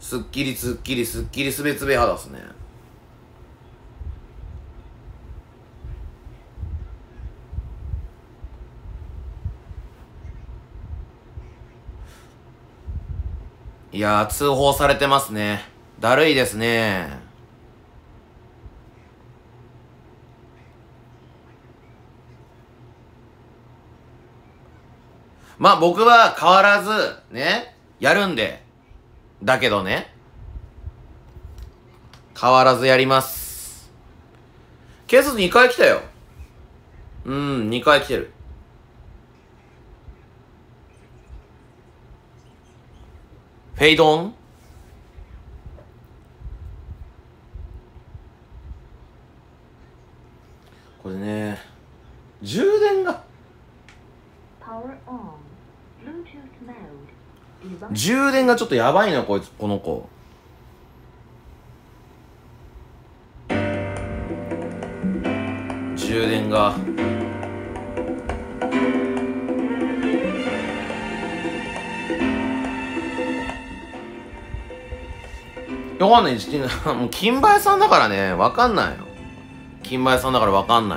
すっきりすっきりすっきりすべつべ肌っすね。いやー、通報されてますね。だるいですね。まあ僕は変わらず、ね、やるんで。だけどね、変わらずやります。警察2回来たよ。2回来てる。フェイドオン？これね、充電が充電がちょっとやばいのよ、この子。充電がわかんない。もう金馬屋さんだからね、わかんないの。金馬屋さんだからわかんない。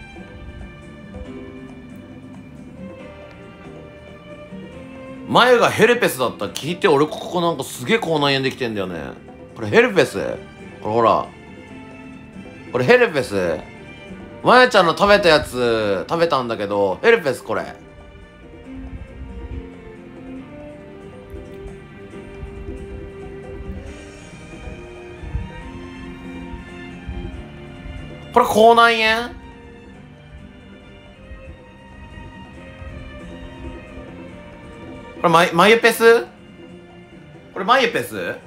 前がヘルペスだったら聞いて、俺ここなんかすげえ口内炎できてんだよね。これヘルペス？これほら。これヘルペス？まやちゃんの食べたやつ食べたんだけど、ヘルペスこれ。これ口内炎？これマユペス？これマユペス？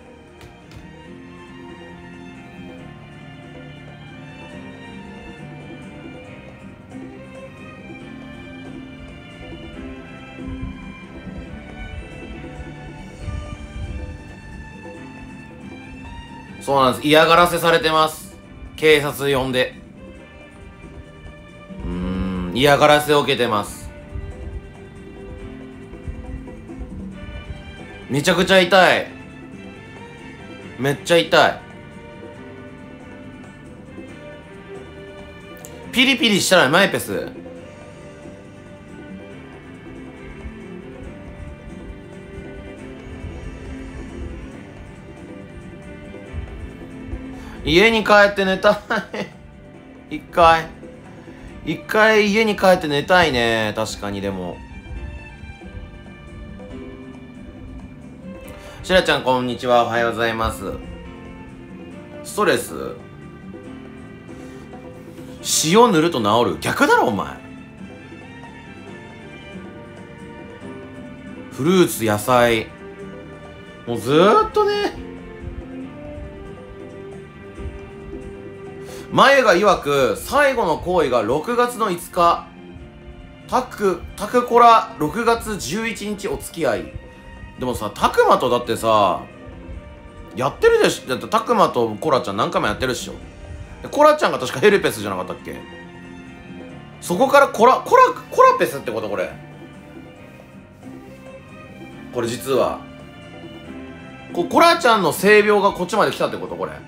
そうなんです。嫌がらせされてます。警察呼んで。嫌がらせを受けてます。めちゃくちゃ痛い。めっちゃ痛い。ピリピリしたらマイペス。家に帰って寝たい一回家に帰って寝たいね。確かに。でもしらちゃんこんにちは、おはようございます。ストレス？塩塗ると治る？逆だろお前。フルーツ、野菜、もうずーっとね。前が曰く最後の行為が6月の5日。タクコラ6月11日お付き合い。でもさ、タクマとだってさ、やってるでしょ。だってタクマとコラちゃん何回もやってるっしょ。コラちゃんが確かヘルペスじゃなかったっけ。そこからコラペスってこと？これ実はコラちゃんの性病がこっちまで来たってこと？これ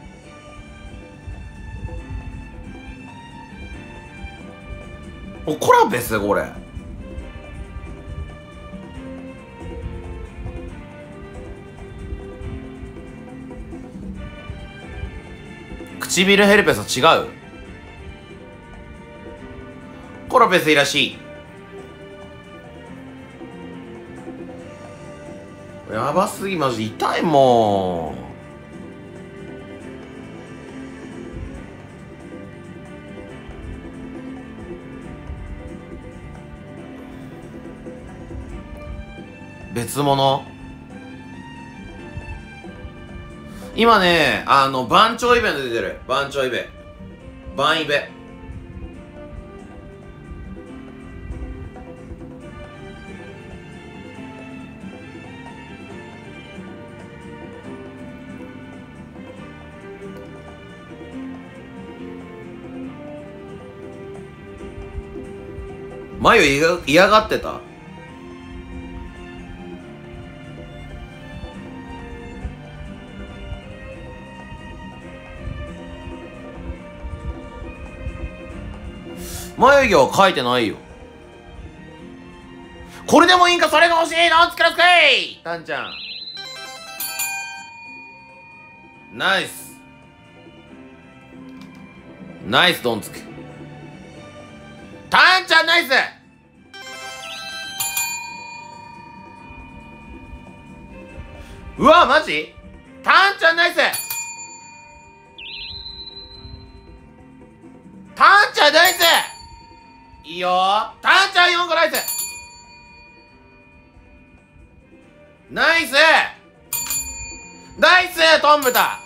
コラペス？これ唇ヘルペスは違う？コラペスいらしい。やばすぎ、マジ痛いもん。別物？今ね、番長イベント出てる。番長イベ。番イベ。マヨ嫌がってた。 眉毛は描いてないよ。これでもいいんか、それが欲しいのつくらつくいタンちゃん。ナイス。ナイスドンつく。タンちゃんナイス。うわ、マジタンちゃんナイス。タンちゃんナイス。いいよー。タンちゃん4個ナイス。ナイスナイストンブタ。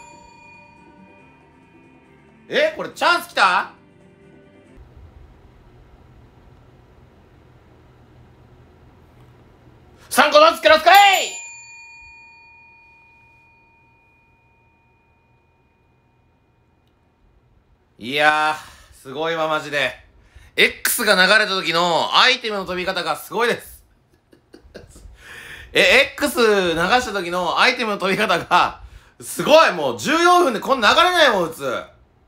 これチャンスきた。3個のつくらつかい。いやー、すごいわ、マジで。X が流れた時のアイテムの飛び方がすごいです。X 流した時のアイテムの飛び方が、すごい。もう14分でこんな流れないもん、普通。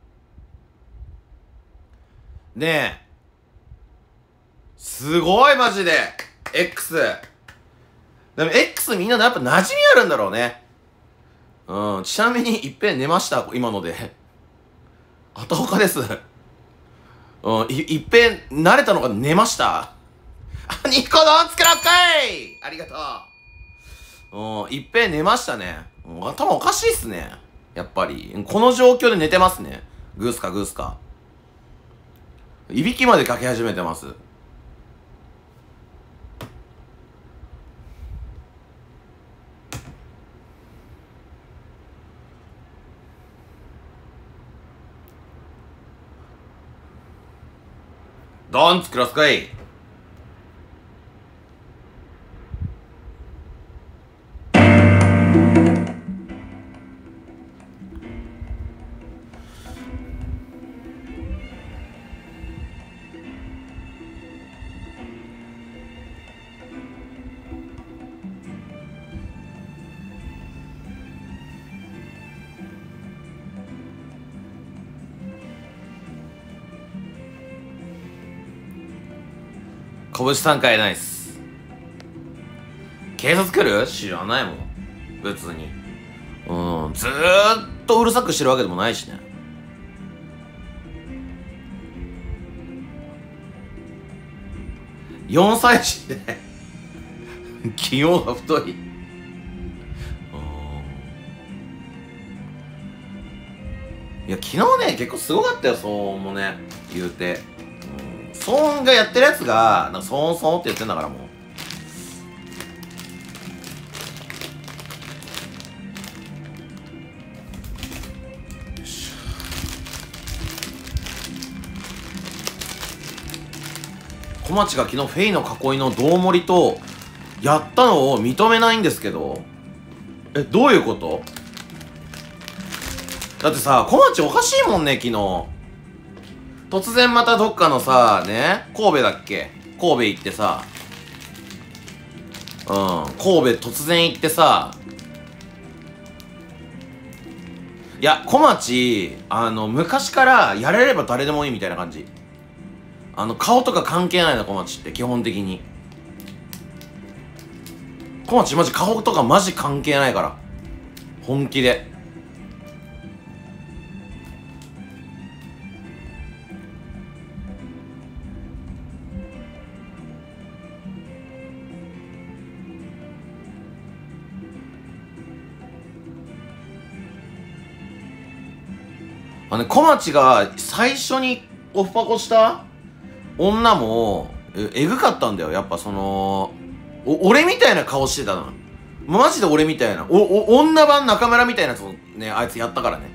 ねえ。すごい、マジで。X。でも X みんなやっぱ馴染みあるんだろうね。うん。ちなみにいっぺん寝ました、今ので。あたほかです。いっぺん慣れたのが寝ました。ニコ動作ろっかい。ありがとう。いっぺん寝ましたね。頭おかしいっすね。やっぱり。この状況で寝てますね。グースかグースか。いびきまでかけ始めてます。ドン作らすかい。拳3回ナイス。警察来る？知らないもん。別に。ずーっとうるさくしてるわけでもないしね。4歳児で起用が太い。いや、昨日ね、結構すごかったよ、騒音もね、言うて。騒音がやってるやつが、なんか騒音騒音って言ってんだからもう。小町が昨日フェイの囲いの胴盛りとやったのを認めないんですけど、どういうこと？だってさ、小町おかしいもんね、昨日。突然またどっかのさ、ね、神戸だっけ？神戸行ってさ、神戸突然行ってさ、いや、小町、昔からやれれば誰でもいいみたいな感じ。顔とか関係ないの、小町って、基本的に。小町マジ顔とかマジ関係ないから。本気で。小町が最初にオフパコした女も、えぐかったんだよ。やっぱ俺みたいな顔してたの。マジで俺みたいな。女版中村みたいなやつをね、あいつやったからね。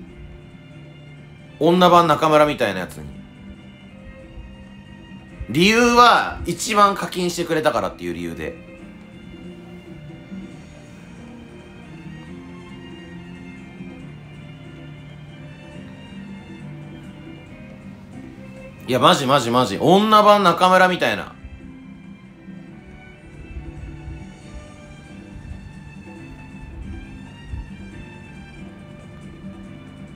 女版中村みたいなやつに。理由は、一番課金してくれたからっていう理由で。いや、マジマジマジ。女版中村みたいな。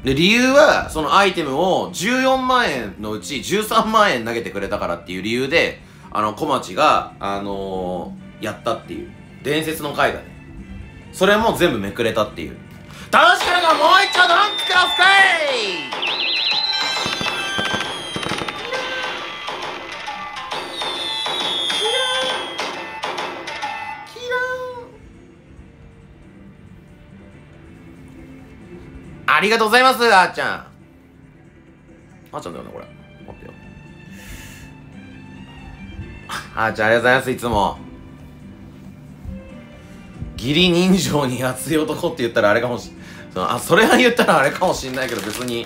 で、理由は、そのアイテムを14万円のうち13万円投げてくれたからっていう理由で、小町が、やったっていう、伝説の回がね、それも全部めくれたっていう。楽しかったらもう一丁ドランクください。ありがとうございます、あーちゃん。あーちゃんだよね、これ。待ってよ。あーちゃん、ありがとうございます、いつも。義理人情に熱い男って言ったらあれかもしそれは言ったらあれかもしんないけど、別に。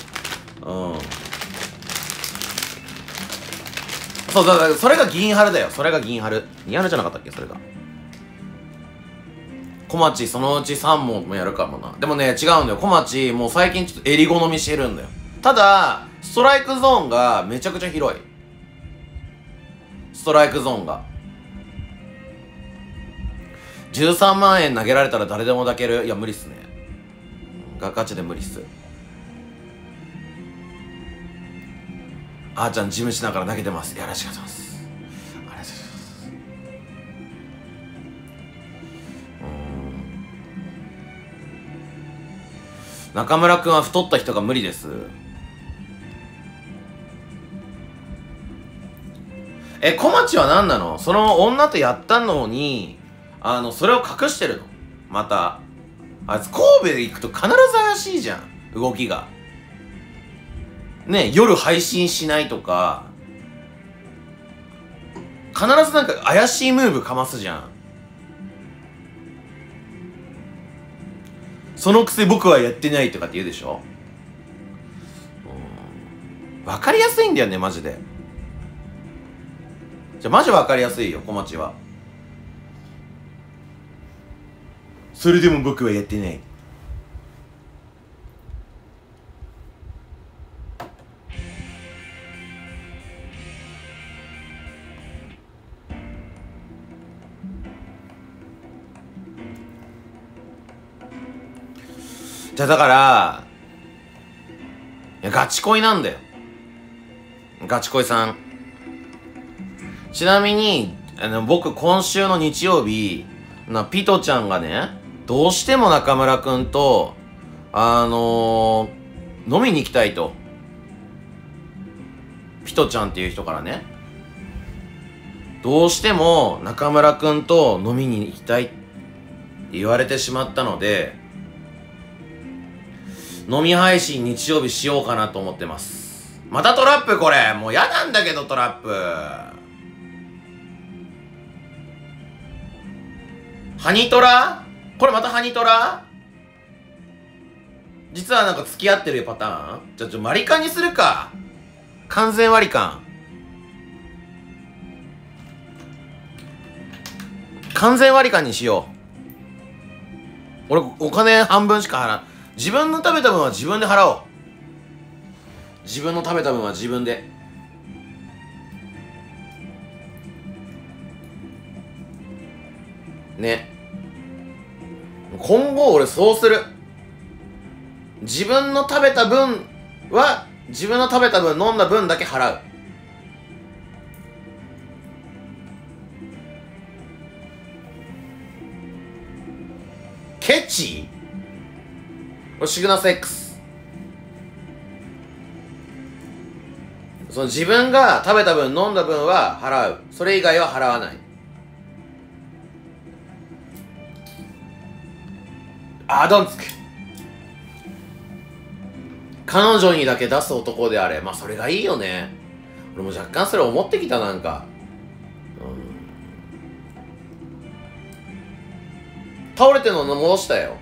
そう、だからそれが銀春だよ。それが銀春。銀春じゃなかったっけ、それが。小町そのうち3問もやるかもな。でもね、違うんだよ。小町もう最近ちょっと襟好みしてるんだよ。ただ、ストライクゾーンがめちゃくちゃ広い。ストライクゾーンが。13万円投げられたら誰でも抱ける。いや、無理っすね。ガチで無理っす。あーちゃん、事務しながら投げてます。よろしくお願いします。中村くんは太った人が無理です。小町は何なの？その女とやったのに、それを隠してるの。また。あいつ神戸で行くと必ず怪しいじゃん。動きが。ね、夜配信しないとか、必ずなんか怪しいムーブかますじゃん。そのくせ僕はやってないとかって言うでしょ。わかりやすいんだよね、マジで。じゃ、マジわかりやすいよ、小町は。それでも僕はやってない。じゃあだから、いや、ガチ恋なんだよ。ガチ恋さん。ちなみに、僕今週の日曜日、ピトちゃんがね、どうしても中村くんと、飲みに行きたいと。ピトちゃんっていう人からね、どうしても中村くんと飲みに行きたいって言われてしまったので、飲み配信日曜日しようかなと思ってます。またトラップこれ。もう嫌なんだけどトラップ。ハニトラ？これまたハニトラ？実はなんか付き合ってるパターン？じゃあ割り勘にするか。完全割り勘。完全割り勘にしよう。俺お金半分しか払う。自分の食べた分は自分で払おう。自分の食べた分は自分で。ね。今後俺そうする。自分の食べた分は自分の食べた分飲んだ分だけ払う。ケチ？シグナス X。その自分が食べた分飲んだ分は払う。それ以外は払わない。ドンツク。彼女にだけ出す男であれ。まあそれがいいよね。俺も若干それ思ってきた、なんか。倒れてるの戻したよ。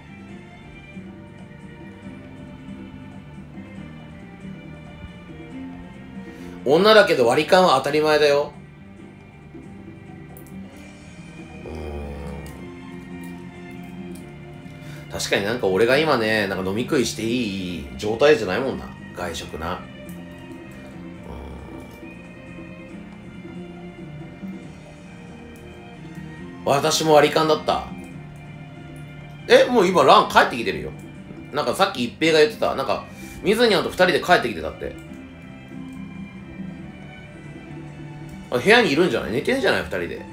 女だけど割り勘は当たり前だよ。確かになんか俺が今ね、なんか飲み食いしていい状態じゃないもんな。外食な。私も割り勘だった。もう今ラン帰ってきてるよ。 なんかさっき一平が言ってた。なんか、水にゃんと二人で帰ってきてたって。あ、部屋にいるんじゃない？寝てんじゃない二人で。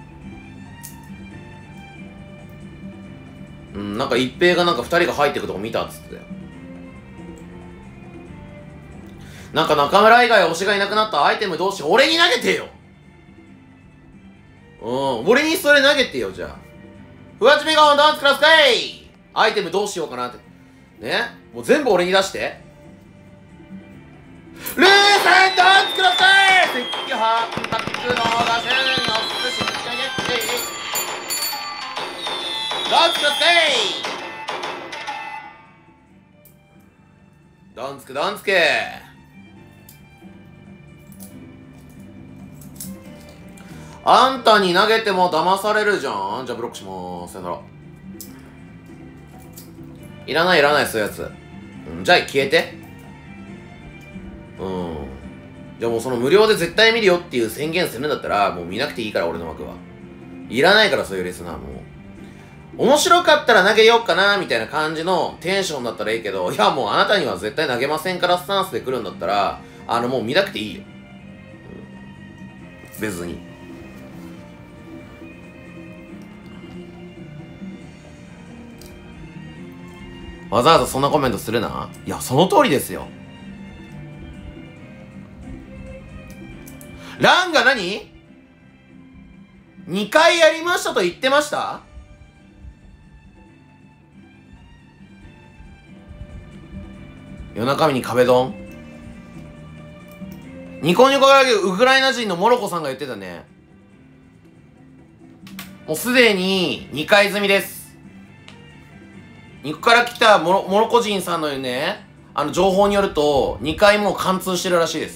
うん、なんか一平がなんか二人が入ってくとこ見たっつってたよ。なんか中村以外推しがいなくなったアイテム同士俺に投げてよ。俺にそれ投げてよ、じゃあ。ふわちみがダンスクラスかい。アイテムどうしようかなって。ね、もう全部俺に出して。ルーセンダンスクラスかい。赤飯タックのがせんのすしかげってダンスクラスかい。ダンスクダンスケ。あんたに投げても騙されるじゃん。じゃあブロックしまーす。さよなら。いらないいらない、そういうやつ。じゃあ消えて。じゃあもうその無料で絶対見るよっていう宣言するんだったら、もう見なくていいから、俺の枠は。いらないから、そういうレスナーも。面白かったら投げようかな、みたいな感じのテンションだったらいいけど、いやもうあなたには絶対投げませんからスタンスで来るんだったら、もう見なくていいよ。別に。わざわざそんなコメントするな。いや、その通りですよ。ランが何 ?2 回やりましたと言ってました？夜中身に壁ドン。ニコニコだけウクライナ人のモロコさんが言ってたね。もうすでに2回済みです。肉から来たモロコ人さんのね、情報によると、2回もう貫通してるらしいです。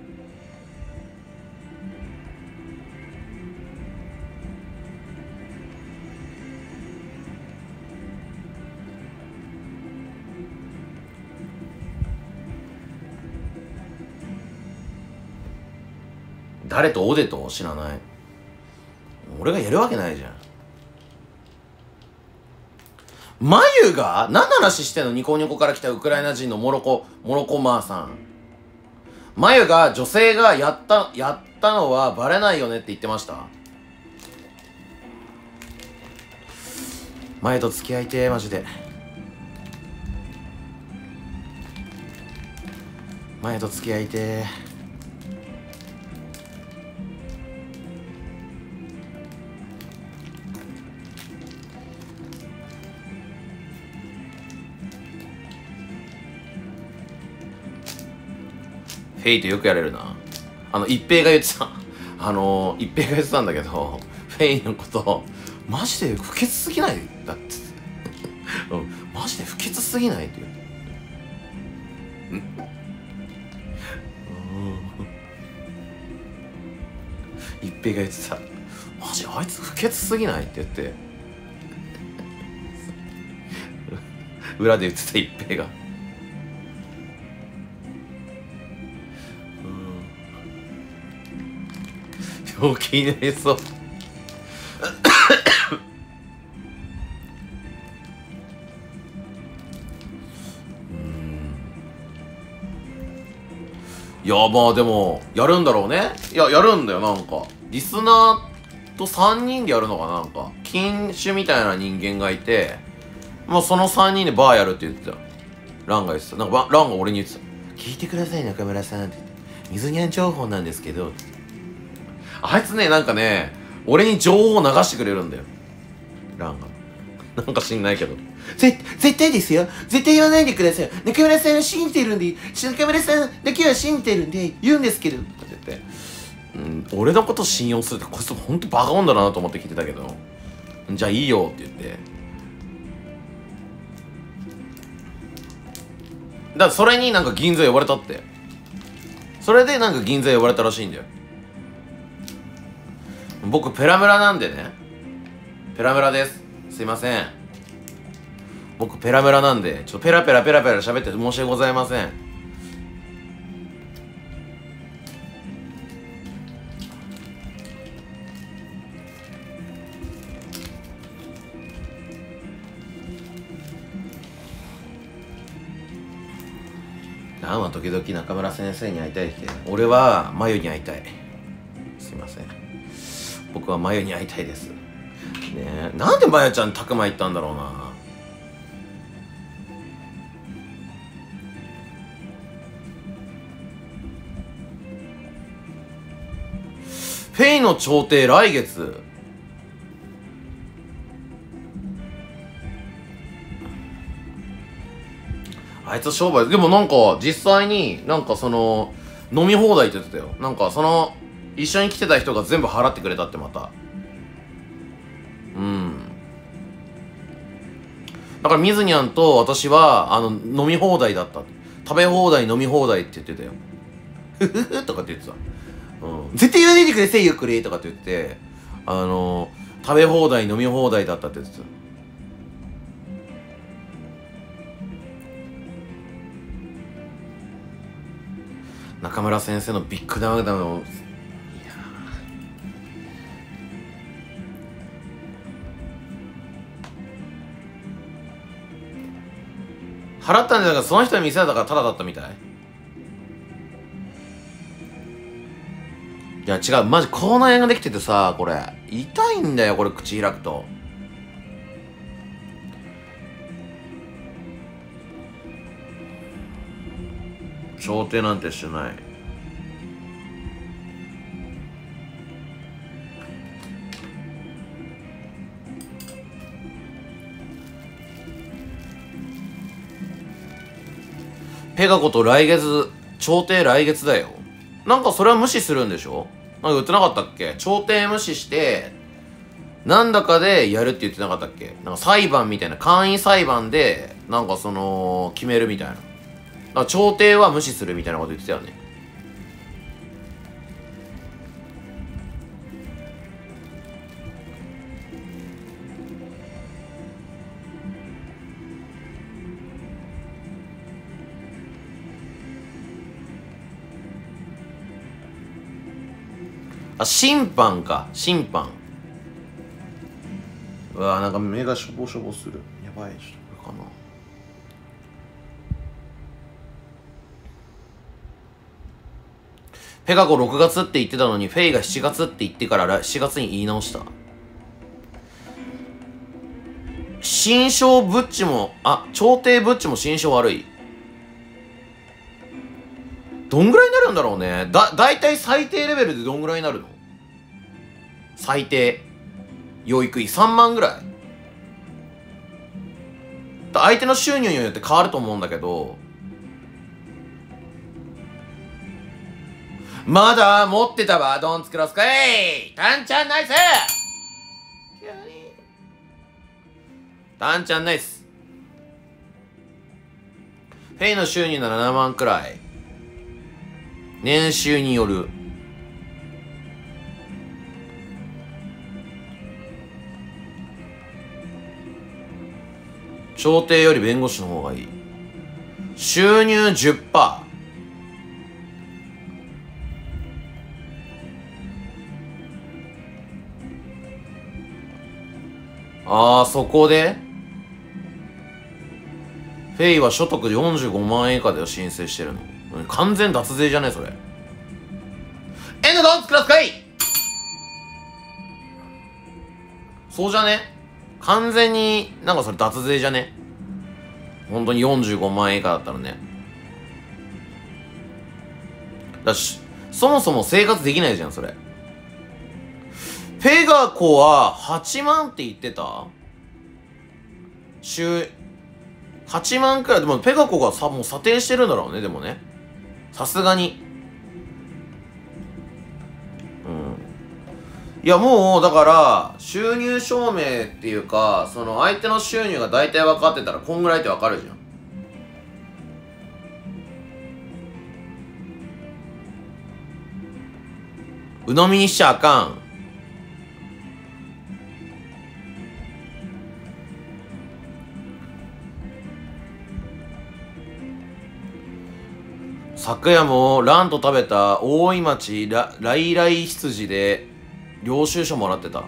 誰とオデと知らない。俺がやるわけないじゃん。マユが何の話してんの？ニコニコから来たウクライナ人のモロコマーさん。マユが女性がやったのはバレないよねって言ってました。マユと付き合いてー、マジで。マユと付き合いてー。フェイトよくやれるな。一平が言ってた。一平が言ってたんだけど、フェイのこと、マジで不潔すぎないだって。マジで不潔すぎないって言う。一平が言ってた。マジあいつ不潔すぎないって言って。裏で言ってた一平が。病気になりそう。いや、まあでも、やるんだろうね。いや、やるんだよ、なんか。リスナーと3人でやるのかな、なんか。禁酒みたいな人間がいて、もうその3人でバーやるって言ってた。ランが言ってた。なんか、ランが俺に言ってた。聞いてください、中村さんって。水にゃん情報なんですけど。あいつね、なんかね、俺に情報を流してくれるんだよ。ランが。なんか知んないけど。絶対ですよ。絶対言わないでください。中村さんは信じてるんで、中村さんだけは信じてるんで、言うんですけど。って言って。俺のこと信用するって、こいつほんとバカ女だなと思って聞いてたけど。じゃあいいよって言って。だからそれになんか銀座呼ばれたって。それでなんか銀座呼ばれたらしいんだよ。僕ペラメラなんでね。ペラメラです。すいません。僕ペラメラなんで、ペラペラ喋って申し訳ございません。 ランは時々中村先生に会いたいって。俺はマユに会いたい。すいません。僕はマユに会いたいです。ねえ。なんでマユちゃんたくま行ったんだろうな。フェイの調停来月。あいつ商売でもなんか実際になんかその飲み放題って言ってたよ。なんかその一緒に来てた人が全部払ってくれたってまた。だからミズニャンと私は飲み放題だった。食べ放題飲み放題って言ってたよ。ふふふとかって言ってた。絶対言わないでくださいよこれとかって言って食べ放題飲み放題だったって言ってた。中村先生のビッグダウンを払ったんじゃなくてその人に見せたからタダだったみたい。いや違う、マジ口内炎ができててさ、これ痛いんだよこれ、口開くと。調停なんてしてない。ペガコと来月、調停来月だよ。なんかそれは無視するんでしょ？なんか言ってなかったっけ？調停無視して、なんだかでやるって言ってなかったっけ？なんか裁判みたいな、簡易裁判で、なんかその、決めるみたいな。だから調停は無視するみたいなこと言ってたよね。あ、審判か、審判。うわぁ、なんか目がしょぼしょぼする。やばい、ちょっとこれかな。ペガコ6月って言ってたのに、フェイが7月って言ってから7月に言い直した。心象ブッチも、調停ブッチも心象悪い。どんぐらいになるんだろうね。だいたい最低レベルでどんぐらいになるの？最低。養育費3万ぐらい。相手の収入によって変わると思うんだけど、まだ持ってたわ。ドンツクロスかい。タンちゃんナイス。タンちゃんナイス。フェイの収入なら7万くらい。年収による。調停より弁護士の方がいい。収入 10%。そこでフェイは所得45万円以下で申請してるの。完全脱税じゃねえそれ。エンドドンツクラスかい。そうじゃね？完全になんかそれ脱税じゃね？本当に45万円以下だったらね。だし、そもそも生活できないじゃんそれ。ペガコは8万って言ってた？週8万くらい。でもペガコがもう査定してるんだろうね。でもね、さすがにいやもうだから収入証明っていうか、その相手の収入が大体分かってたらこんぐらいって分かるじゃん。鵜呑みにしちゃあかん。昨夜もランと食べた大井町来来羊で領収書もらってた。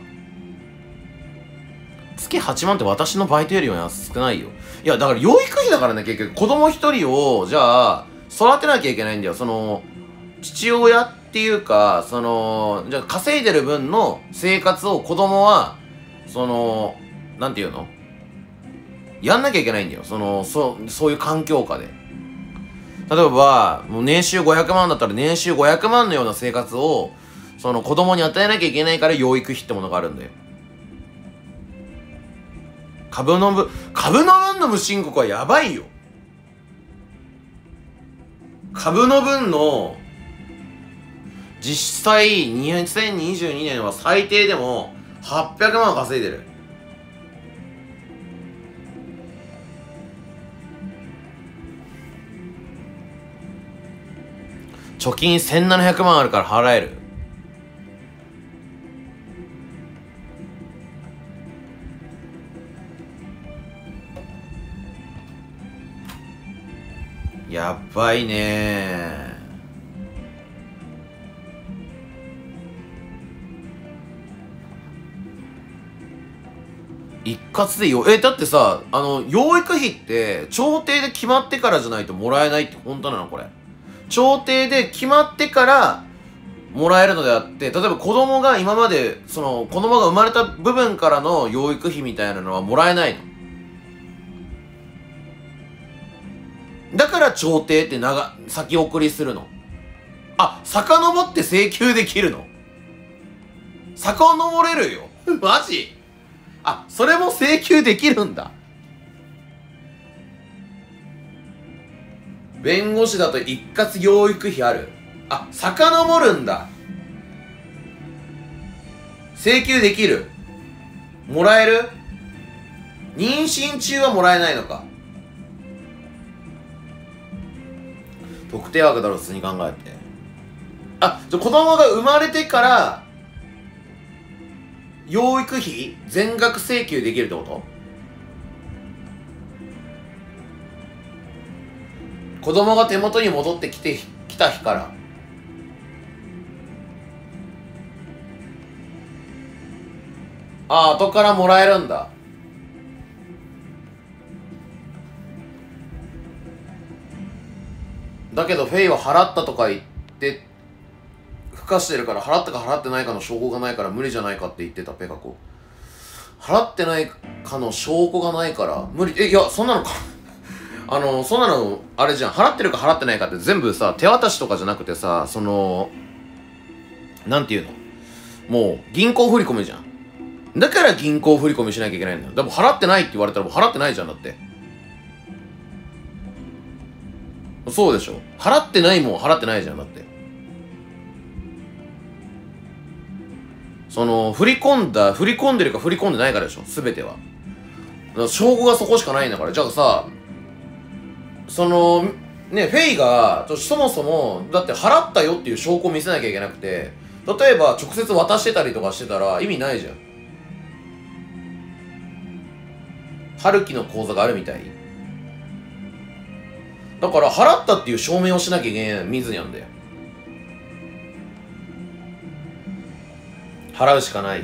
月8万って私のバイトよりは少ないよ。いやだから養育費だからね。結局子供1人をじゃあ育てなきゃいけないんだよ。父親っていうか、じゃあ稼いでる分の生活を子供は、なんていうのやんなきゃいけないんだよ。そういう環境下で。例えば、もう年収500万だったら年収500万のような生活を、子供に与えなきゃいけないから養育費ってものがあるんだよ。株の分の無申告はやばいよ。株の分の、実際2022年は最低でも800万稼いでる。貯金1700万あるから払える。やばいね一括でだってさ、養育費って、調停で決まってからじゃないともらえないって本当なのこれ。調停で決まってから、もらえるのであって、例えば子供が今まで、子供が生まれた部分からの養育費みたいなのはもらえないの。だから調停って先送りするの。あ、遡って請求できるの？遡れるよ。マジ？あ、それも請求できるんだ。弁護士だと一括養育費ある。あ、遡るんだ。請求できる。もらえる？妊娠中はもらえないのか。特定枠だろ、普通に考えて。あ、子供が生まれてから、養育費全額請求できるってこと？子供が手元に戻ってきた日から。あ、後からもらえるんだ。だけどフェイは払ったとか言って付加してるから、払ったか払ってないかの証拠がないから無理じゃないかって言ってた。ペカ子払ってないかの証拠がないから無理。いや、そんなのかそんなのあれじゃん。払ってるか払ってないかって全部さ、手渡しとかじゃなくてさ、なんていうの、もう銀行振り込みじゃん。だから銀行振り込みしなきゃいけないんだよ。でも払ってないって言われたらもう払ってないじゃん。だってそうでしょ。払ってないもん払ってないじゃん。だって振り込んでるか振り込んでないかでしょ、全ては。証拠がそこしかないんだから。じゃあさ、フェイがそもそもだって払ったよっていう証拠を見せなきゃいけなくて、例えば直接渡してたりとかしてたら意味ないじゃん。春樹の口座があるみたいだから、払ったっていう証明をしなきゃいけない。見ずにあんだよ。払うしかない。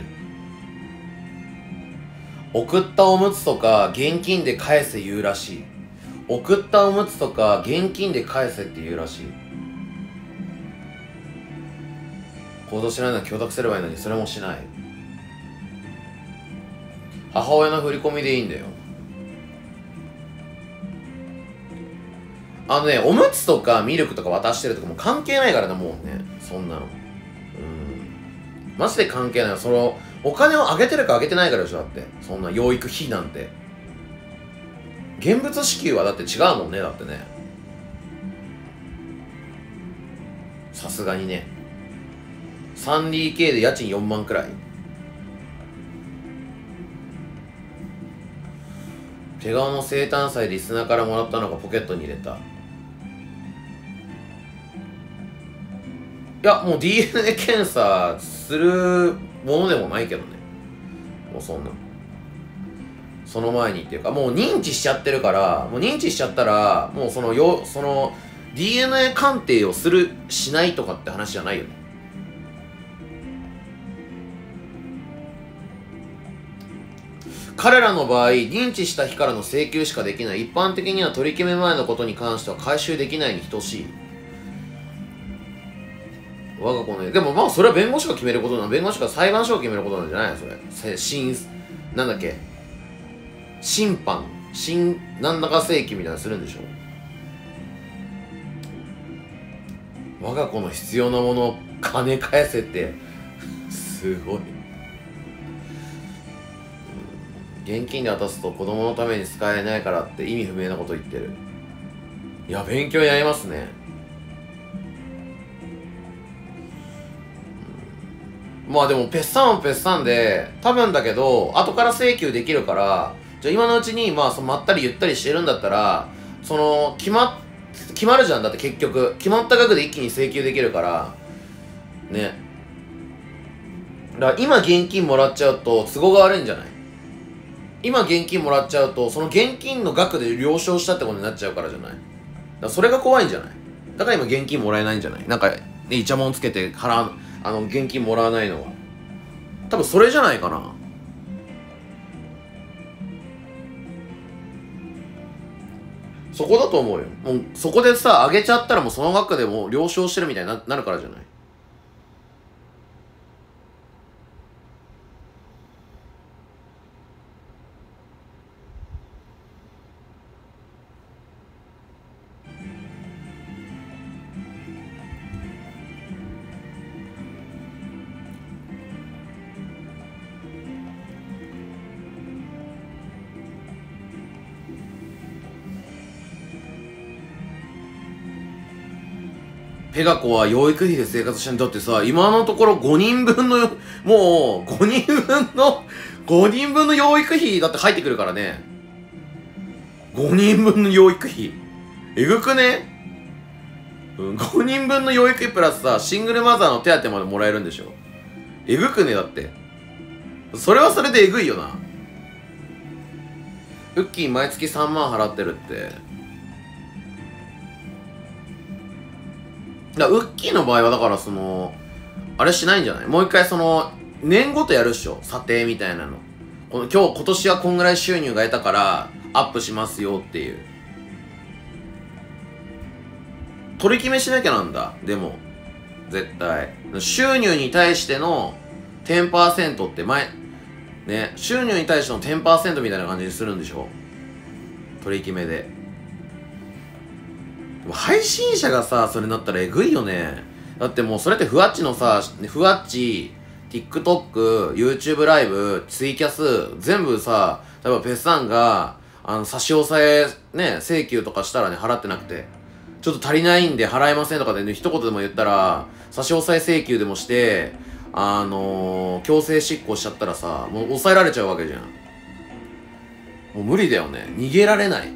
送ったおむつとか現金で返せ言うらしい。送ったおむつとか現金で返せって言うらしい。行動しないのは許諾すればいいのに、それもしない。母親の振り込みでいいんだよ。おむつとかミルクとか渡してるとかも関係ないからね、もうね。そんなの。マジで関係ない。お金をあげてるかあげてないからでしょ、だって。そんな養育費なんて。現物支給はだって違うもんね、だってね。さすがにね。3DK で家賃4万くらい。手顔の生誕祭でリスナーからもらったのがポケットに入れた。いや、もう DNA 検査するものでもないけどね。もうそんな。その前にっていうか、もう認知しちゃってるから、もう認知しちゃったら、もうDNA 鑑定をしないとかって話じゃないよね。 彼らの場合、認知した日からの請求しかできない。一般的には取り決め前のことに関しては回収できないに等しい。我が子の、でもまあそれは弁護士が決めることなの。弁護士が裁判所が決めることなんじゃないのそれ。なんだっけ、審判、なんだか請求みたいなのするんでしょ。我が子の必要なものを金返せって、すごい。現金で渡すと子供のために使えないからって意味不明なこと言ってる。いや、勉強になりますね。まあでもペッサンはペッサンで、多分だけど後から請求できるから、じゃあ今のうちにまあまったりゆったりしてるんだったら、その決まるじゃん。だって結局決まった額で一気に請求できるからね。だから今現金もらっちゃうと都合が悪いんじゃない？今現金もらっちゃうとその現金の額で了承したってことになっちゃうからじゃない？だからそれが怖いんじゃない？だから今現金もらえないんじゃない？なんかね、イチャモンつけて現金もらわないのは多分それじゃないかな。そこだと思うよ。もうそこでさ、あげちゃったらもうその額でもう了承してるみたいになるからじゃない？ペガコは養育費で生活してんだってさ、今のところ5人分の、もう5人分の養育費だって入ってくるからね。5人分の養育費。えぐくね？うん、5人分の養育費プラスさ、シングルマザーの手当までもらえるんでしょ。えぐくね？だって。それはそれでえぐいよな。ウッキー毎月3万払ってるって。ウッキーの場合はだからあれしないんじゃない？もう一回年ごとやるっしょ。査定みたいなの。今年はこんぐらい収入が得たからアップしますよっていう。取り決めしなきゃなんだ。でも、絶対。収入に対しての 10% ってね、収入に対しての 10% みたいな感じにするんでしょ？取り決めで。配信者がさ、それになったらえぐいよね。だってもうそれってふわっちのさ、ふわっち、TikTok、YouTube ライブ、ツイキャス、全部さ、例えばペッサンが、差し押さえ、ね、請求とかしたらね、払ってなくて、ちょっと足りないんで払えませんとかでね、一言でも言ったら、差し押さえ請求でもして、強制執行しちゃったらさ、もう抑えられちゃうわけじゃん。もう無理だよね。逃げられない。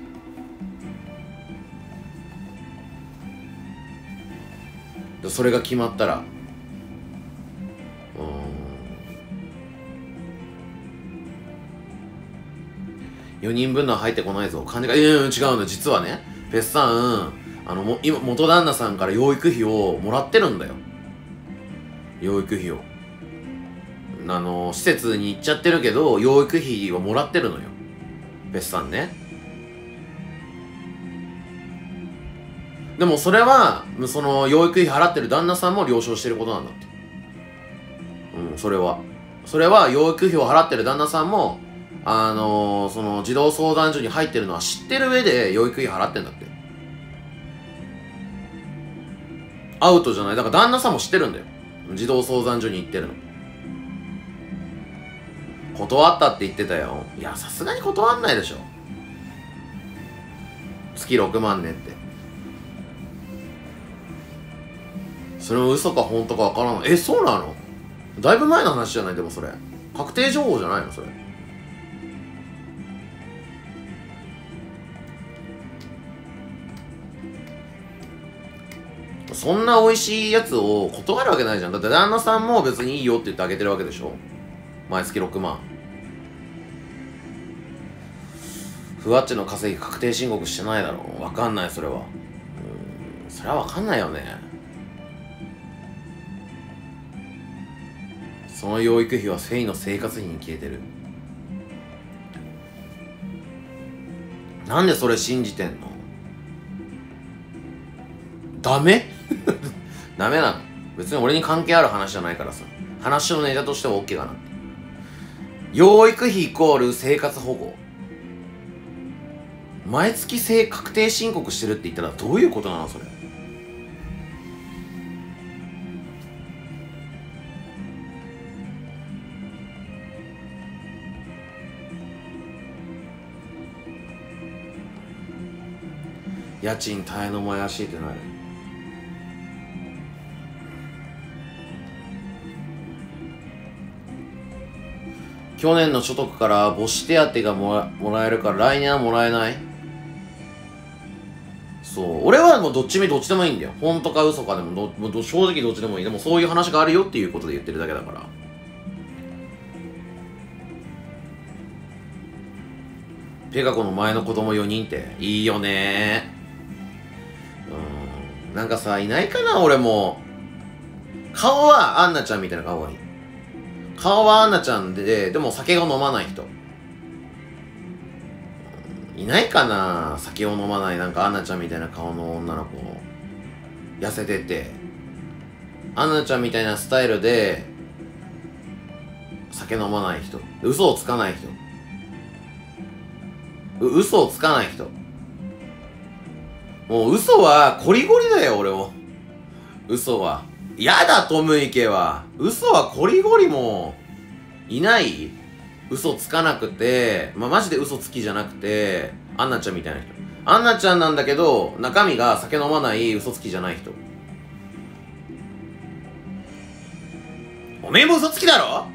それが決まったら4人分のは入ってこないぞ。金が違うの。実はね、ペッサン今元旦那さんから養育費をもらってるんだよ。養育費を施設に行っちゃってるけど養育費をもらってるのよ、ペッサンね。でもそれは養育費払ってる旦那さんも了承してることなんだって。それは養育費を払ってる旦那さんも児童相談所に入ってるのは知ってる上で養育費払ってんだって。アウトじゃない。だから旦那さんも知ってるんだよ、児童相談所に行ってるの。断ったって言ってたよ。いや、さすがに断んないでしょ。月6万ねって。それも嘘か本当かわからない。そうなの？だいぶ前の話じゃない？でもそれ確定情報じゃないの？それそんな美味しいやつを断るわけないじゃん。だって旦那さんも別にいいよって言ってあげてるわけでしょ。毎月6万。ふわっちの稼ぎ確定申告してないだろ。わかんない。それはそれはわかんないよね。その養育費はフェイの生活費に消えてる。 なんでそれ信じてんの？ダメダメなの？別に俺に関係ある話じゃないからさ。話のネタとしては OK かな。養育費イコール生活保護。毎月確定申告してるって言ったらどういうことなのそれ。家賃耐えのも怪しいってなる。去年の所得から母子手当がもらえるから来年はもらえない。そう。俺はもうどっちでもいいんだよ。本当か嘘かでも正直どっちでもいい。でもそういう話があるよっていうことで言ってるだけだから。ペガコの前の子供4人っていいよね。なんかさ、いないかな俺も。顔はアンナちゃんみたいな顔がいい。顔はアンナちゃんで、でも酒が飲まない人。いないかな酒を飲まない、なんかアンナちゃんみたいな顔の女の子。痩せてて。アンナちゃんみたいなスタイルで、酒飲まない人。嘘をつかない人。嘘をつかない人。もう嘘はコリゴリだよ、俺も。嘘は。やだ、トムイケは。嘘はコリゴリも、いない？嘘つかなくて、マジで嘘つきじゃなくて、アンナちゃんみたいな人。アンナちゃんなんだけど、中身が酒飲まない嘘つきじゃない人。おめえも嘘つきだろ？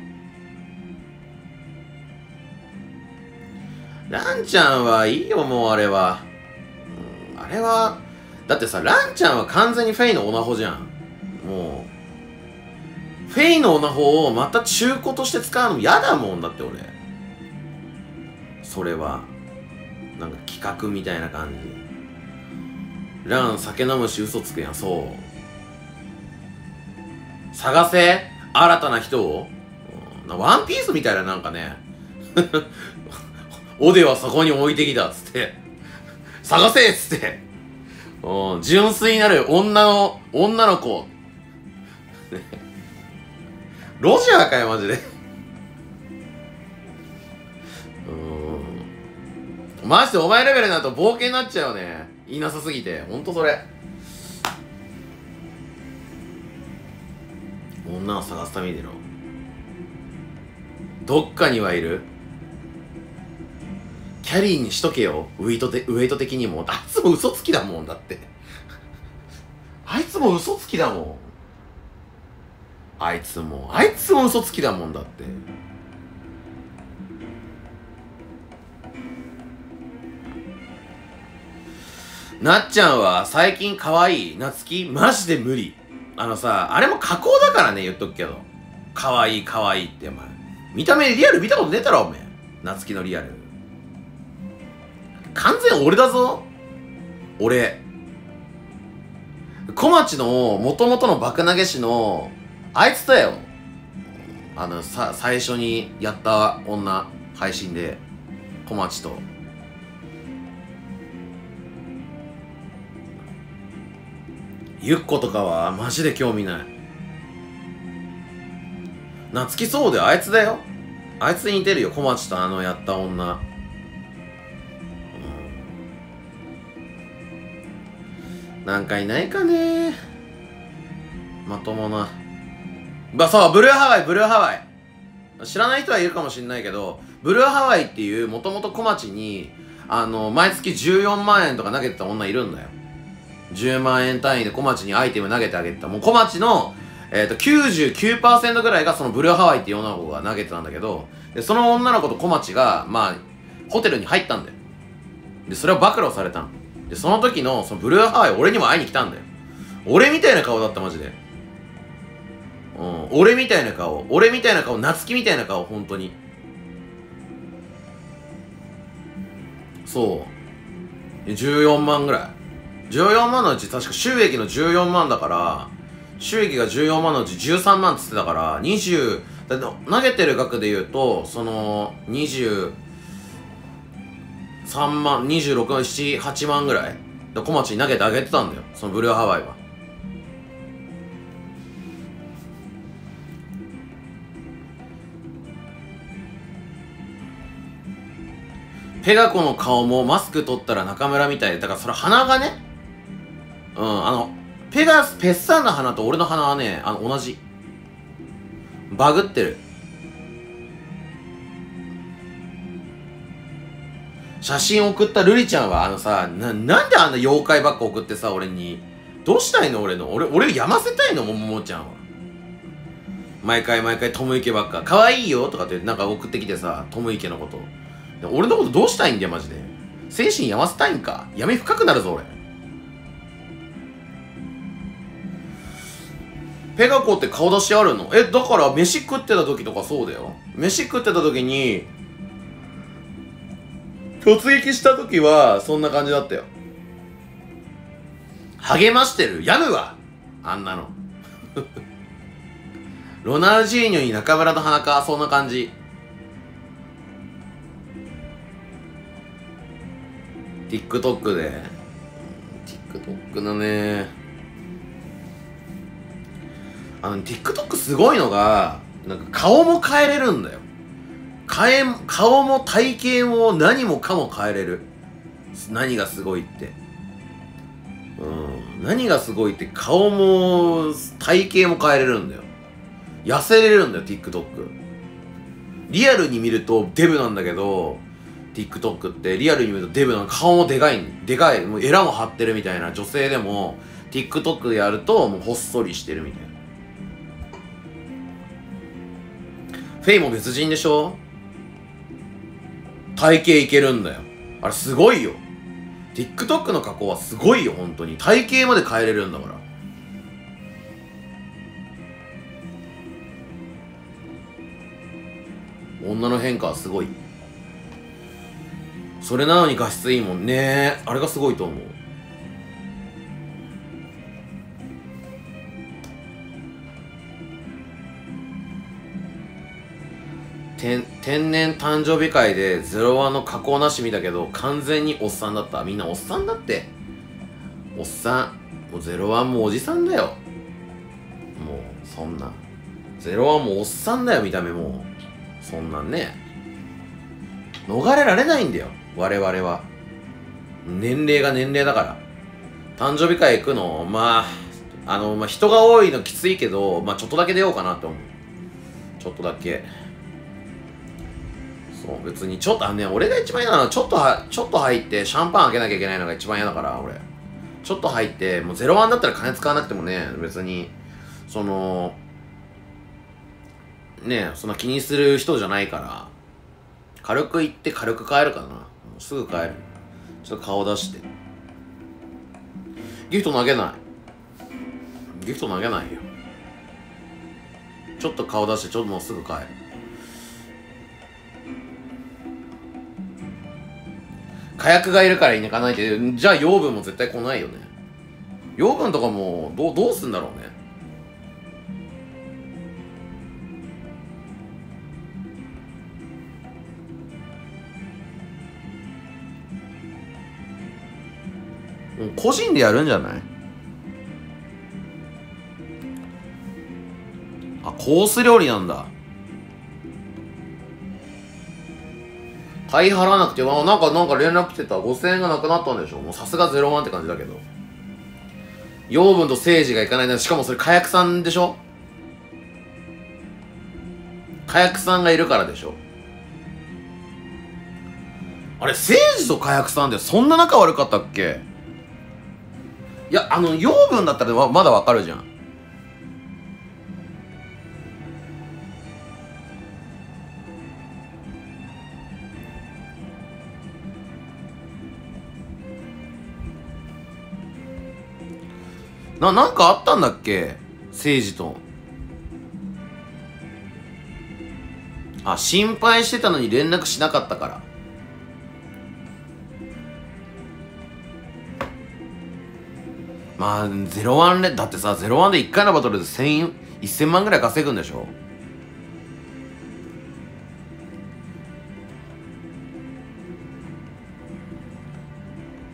ランちゃんはいいよ、もうあれは。あれは、だってさ、ランちゃんは完全にフェイのオナホじゃん。もう、フェイのオナホをまた中古として使うの嫌だもんだって俺。それは、なんか企画みたいな感じ。ラン酒飲むし嘘つくやん、そう。探せ新たな人を、ワンピースみたいななんかね。オデはそこに置いてきたっつって。探せっつって。純粋なる女の子。ロジャーかよ、マジで。マジでお前レベルになると冒険になっちゃうよね。いなさすぎて。ほんとそれ。女を探すために出ろ。どっかにはいる。キャリーにしとけよ。ウエイト的にも。あいつも嘘つきだもんだって。あいつも嘘つきだもん。あいつも嘘つきだもんだって。なっちゃんは最近可愛いなつきマジで無理。あれも加工だからね、言っとくけど。可愛いってお前。見た目リアル見たことねえだろ、おめえ。なつきのリアル。完全俺だぞ。俺。小町の元々の爆投げ師のあいつだよ。最初にやった女、配信で。小町と。ゆっことかはマジで興味ない。なつきそうであいつだよ。あいつに似てるよ、小町とやった女。なんかいないかね。まともな。そう、ブルーハワイ。知らない人はいるかもしんないけど、ブルーハワイっていう、もともと小町に、毎月14万円とか投げてた女いるんだよ。10万円単位で小町にアイテム投げてあげてた。もう小町の、99% ぐらいがそのブルーハワイっていう女の子が投げてたんだけど、で、その女の子と小町が、ホテルに入ったんだよ。で、それを暴露されたの。で、その時の、そのブルーハワイ俺にも会いに来たんだよ。俺みたいな顔だった、マジで。俺みたいな顔、夏希みたいな顔、本当に。そう。14万ぐらい。14万のうち確か収益の14万だから、収益が14万のうち13万っつってたから、20、だって投げてる額で言うと、その、23 3万、26万、7、8万ぐらい小町に投げてあげてたんだよ、そのブルーハワイは。ペガコの顔もマスク取ったら中村みたいで、だからそれ鼻がね、ペッサンの鼻と俺の鼻はね、同じ。バグってる。写真送ったルリちゃんはなんであんな妖怪ばっか送ってさ、俺に。どうしたいの俺やませたいのももちゃんは。毎回トムイケばっか。可愛いよとかってなんか送ってきてさ、トムイケのこと。俺のことどうしたいんだよ、マジで。精神やませたいんか。闇深くなるぞ、俺。ペガコって顔出しあるの？だから飯食ってた時とかそうだよ。飯食ってた時に、突撃した時は、そんな感じだったよ。励ましてる？やむわあんなの。ロナルジーニョに中村と鼻か、そんな感じ。TikTok で。TikTok だね。TikTok すごいのが、なんか顔も変えれるんだよ。顔も体型も何もかも変えれる。何がすごいって。何がすごいって顔も体型も変えれるんだよ。痩せれるんだよ、TikTok。リアルに見るとデブなんだけど、TikTok ってリアルに見るとデブなの。顔もでかい、もうエラも張ってるみたいな女性でも TikTok でやるともうほっそりしてるみたいな。フェイも別人でしょ？体型いけるんだよ。あれすごいよ。TikTok の加工はすごいよ、本当に。体型まで変えれるんだから。女の変化はすごい。それなのに画質いいもんね。あれがすごいと思う。天然誕生日会で01の加工なし見たけど、完全におっさんだった。みんなおっさんだって。おっさん。もう01もおじさんだよ。もう、そんな。01もおっさんだよ、見た目も。そんなんね。逃れられないんだよ、我々は。年齢が年齢だから。誕生日会行くの、人が多いのきついけど、ちょっとだけ出ようかなって思う。ちょっとだけ。そう、別にちょっと、俺が一番嫌なのは、ちょっと入って、シャンパン開けなきゃいけないのが一番嫌だから、俺。ちょっと入って、もう01だったら金使わなくてもね、別に、そんな気にする人じゃないから、軽く行って軽く帰るかな。すぐ帰る。ちょっと顔出して。ギフト投げない。ギフト投げないよ。ちょっと顔出して、ちょっともうすぐ帰る。火薬がいるから行かないって、じゃあ養分も絶対来ないよね。養分とかもどうすんだろうね。個人でやるんじゃない？コース料理なんだ。買い払わなくて、なんか連絡来てた。5000円がなくなったんでしょ。もうさすが01って感じだけど。養分と政治がいかないな。しかもそれ火薬さんでしょ？火薬さんがいるからでしょ。あれ、政治と火薬さんでそんな仲悪かったっけ？いや、養分だったらまだわかるじゃん。なんかあったんだっけ？政治と。心配してたのに連絡しなかったから。01で、だってさ、01で1回のバトルで1000万ぐらい稼ぐんでしょ？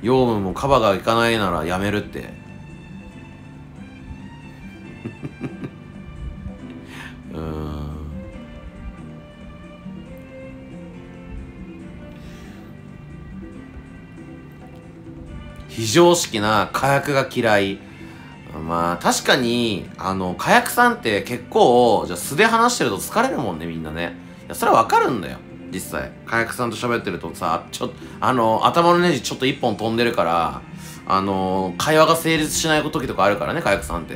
養分もカバがいかないならやめるって非常識な火薬が嫌い。まあ確かに火薬さんって結構じゃあ素で話してると疲れるもんねみんなね。いやそれはわかるんだよ実際。火薬さんと喋ってるとさ頭のネジちょっと一本飛んでるから会話が成立しない時とかあるからね火薬さんって。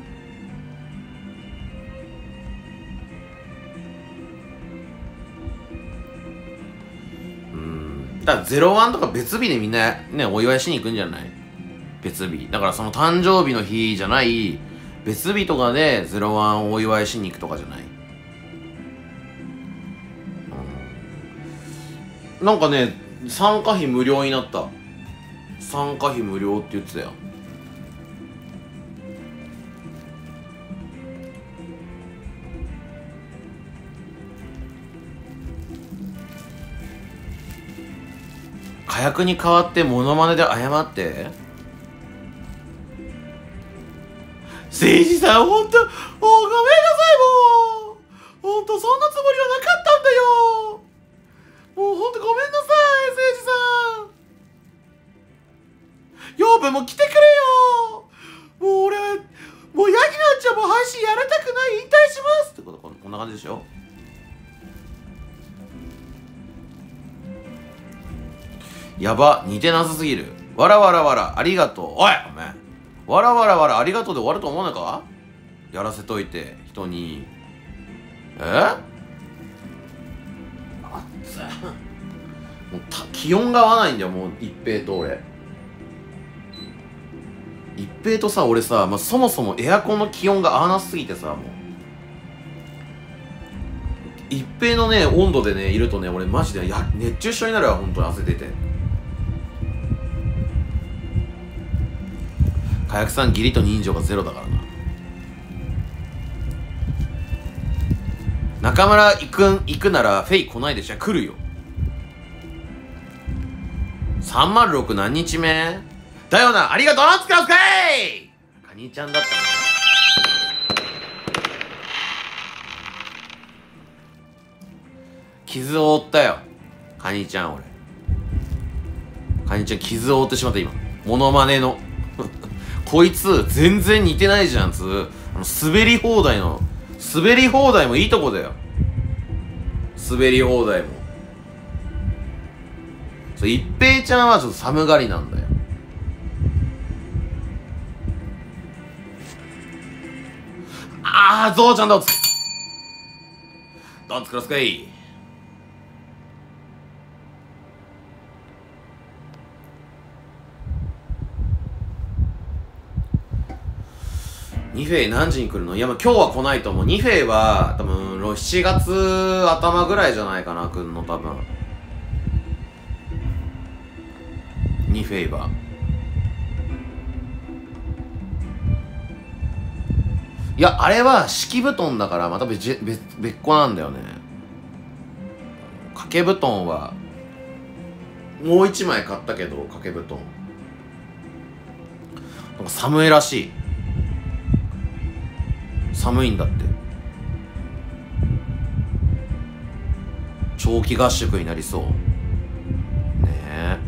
だから01とか別日でみんなねお祝いしに行くんじゃない？別日だからその誕生日の日じゃない別日とかで01をお祝いしに行くとかじゃない？なんかね参加費無料になった。参加費無料って言ってたよ。火薬に代わってモノマネで謝って。誠司さんほんとごめんなさい。もうほんとそんなつもりはなかったんだよ。もうほんとごめんなさい誠司さん。養分も来てくれよ。もう俺もうヤギなっちゃんも配信やりたくない、引退しますってことこんな感じでしょ。やば、似てなさすぎる。わらわらわらありがとう。おいお前わらわらわらありがとうで終わると思うのか。やらせといて人に。もう気温が合わないんだよもう一平と俺。一平とさ俺さ、そもそもエアコンの気温が合わなすぎてさ、もう一平のね温度でねいるとね俺マジで熱中症になるわ。本当に汗出て。火薬さん義理と人情がゼロだからな。中村行くならフェイ来ないでしょ。来るよ。306何日目だよな。ありがとうつかおつかい。カニちゃんだったのね。傷を負ったよカニちゃん。俺カニちゃん傷を負ってしまった今。モノマネのこいつ全然似てないじゃん滑り放題もいいとこだよ。滑り放題も一平ちゃんはちょっと寒がりなんだよ。ゾウちゃんだ。どんつくらすかい。ニフェイ何時に来るの？いや今日は来ないと思う。ニフェイは多分7月頭ぐらいじゃないかな来んの多分。ニフェイはいやあれは敷布団だからまた別個なんだよね。掛け布団はもう一枚買ったけど掛け布団なんか寒いらしい。寒いんだって。長期合宿になりそうねえ。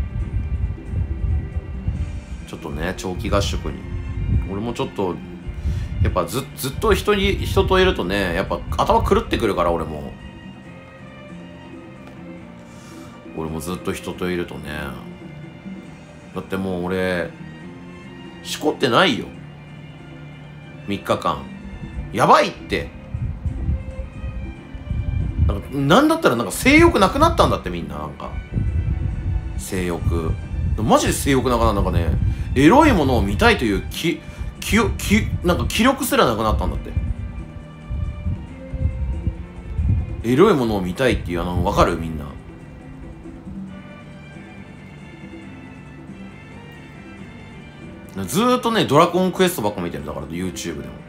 ちょっとね長期合宿に俺もちょっとやっぱずっと人といるとねやっぱ頭狂ってくるから。俺もずっと人といるとね。だってもう俺しこってないよ3日間。やばいって。なんだったら性欲なくなったんだってみんな。性欲マジで性欲なくなった。なんかねエロいものを見たいという気力すらなくなったんだって。エロいものを見たいっていう分かるみんな。ずーっとねドラゴンクエストばっか見てる。だから YouTube でも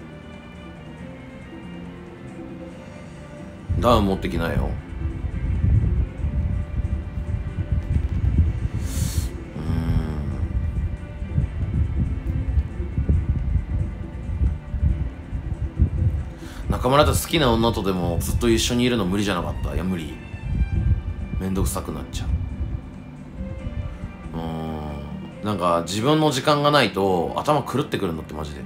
ダウン持ってきなよ。 中村って好きな女とでもずっと一緒にいるの無理じゃなかった？いや無理。めんどくさくなっちゃう。なんか自分の時間がないと頭狂ってくるんだってマジで。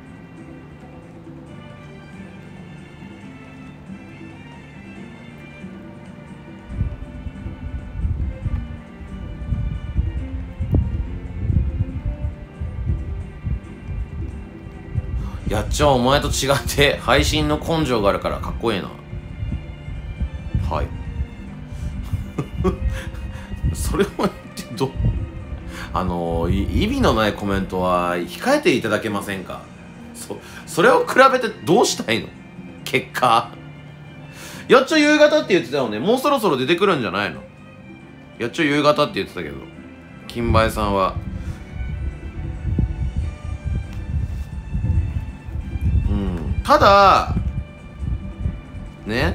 やっちゃんお前と違って配信の根性があるからかっこいいな。はいそれを言って意味のないコメントは控えていただけませんか。それを比べてどうしたいの結果。やっちゃ夕方って言ってたよね。もうそろそろ出てくるんじゃないの。やっちゃ夕方って言ってたけど、金梅さんはただね、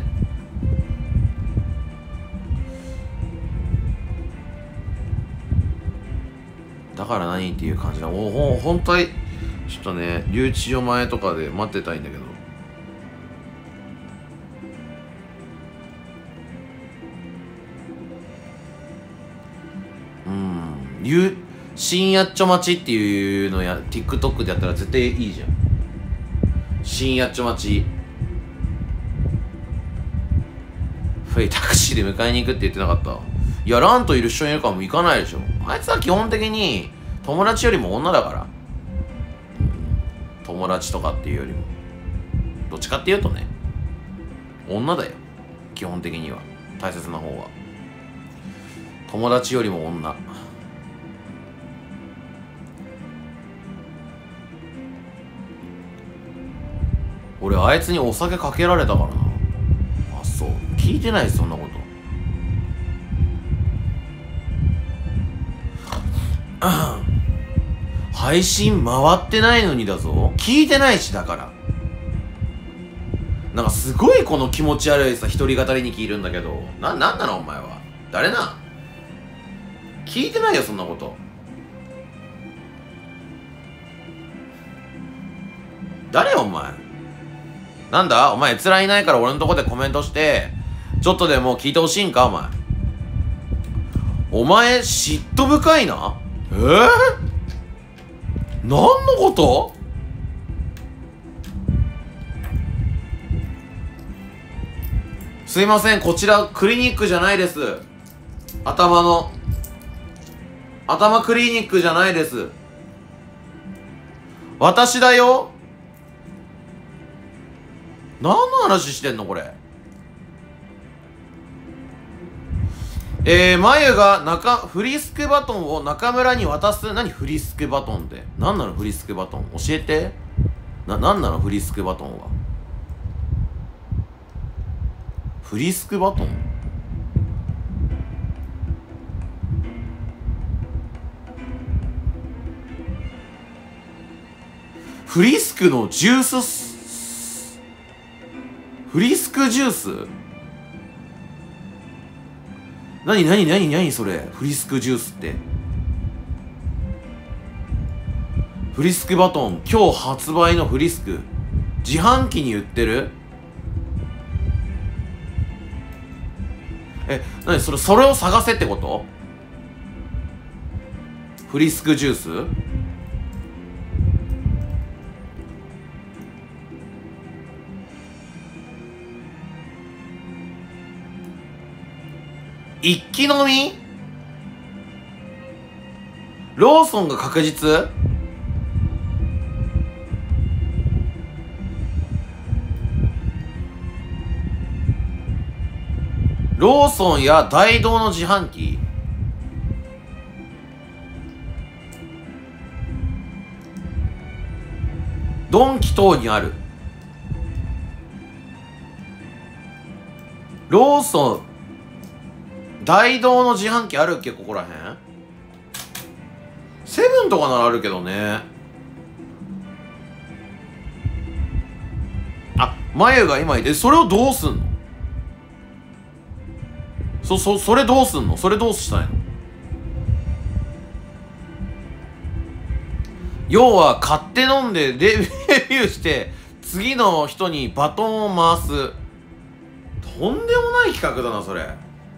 だから何っていう感じだ。本当にちょっとね、留置所前とかで待ってたいんだけど。深夜っちょ待ちっていうのや TikTok でやったら絶対いいじゃん。深夜っちょ待ち。タクシーで迎えに行くって言ってなかった？いや、ランと一緒にいるからもう行かないでしょ。あいつは基本的に友達よりも女だから。友達とかっていうよりも。どっちかっていうとね、女だよ。基本的には。大切な方は。友達よりも女。俺、あいつにお酒かけられたからな。あ、そう。聞いてないそんなこと。配信回ってないのにだぞ。聞いてないし、だからなんかすごいこの気持ち悪いさ、一人語りに聞いるんだけど、なんなのお前は。誰な？聞いてないよそんなこと。誰お前。なんだお前、閲覧いないから俺のとこでコメントしてちょっとでも聞いてほしいんか。お前嫉妬深いな。何のこと？すいません、こちらクリニックじゃないです。頭クリニックじゃないです。私だよ。何の話してんのこれ。眉がフリスクバトンを中村に渡す。何フリスクバトンって。何なのフリスクバトン。教えて。何なのフリスクバトンは。フリスクバトン。フリスクのジュース。フリスクジュース。何それ。フリスクジュースって。フリスクバトン今日発売のフリスク自販機に売ってる。何それを探せってこと？フリスクジュース。一気飲み？ローソンが確実？ローソンや大道の自販機？ドンキ等にある。ローソン大道の自販機あるっけここらへん。セブンとかならあるけどね。あ、眉が今いて、それをどうすんの？それどうすんの？それどうしたいの？要は買って飲んでレビューして次の人にバトンを回す。とんでもない企画だなそれ。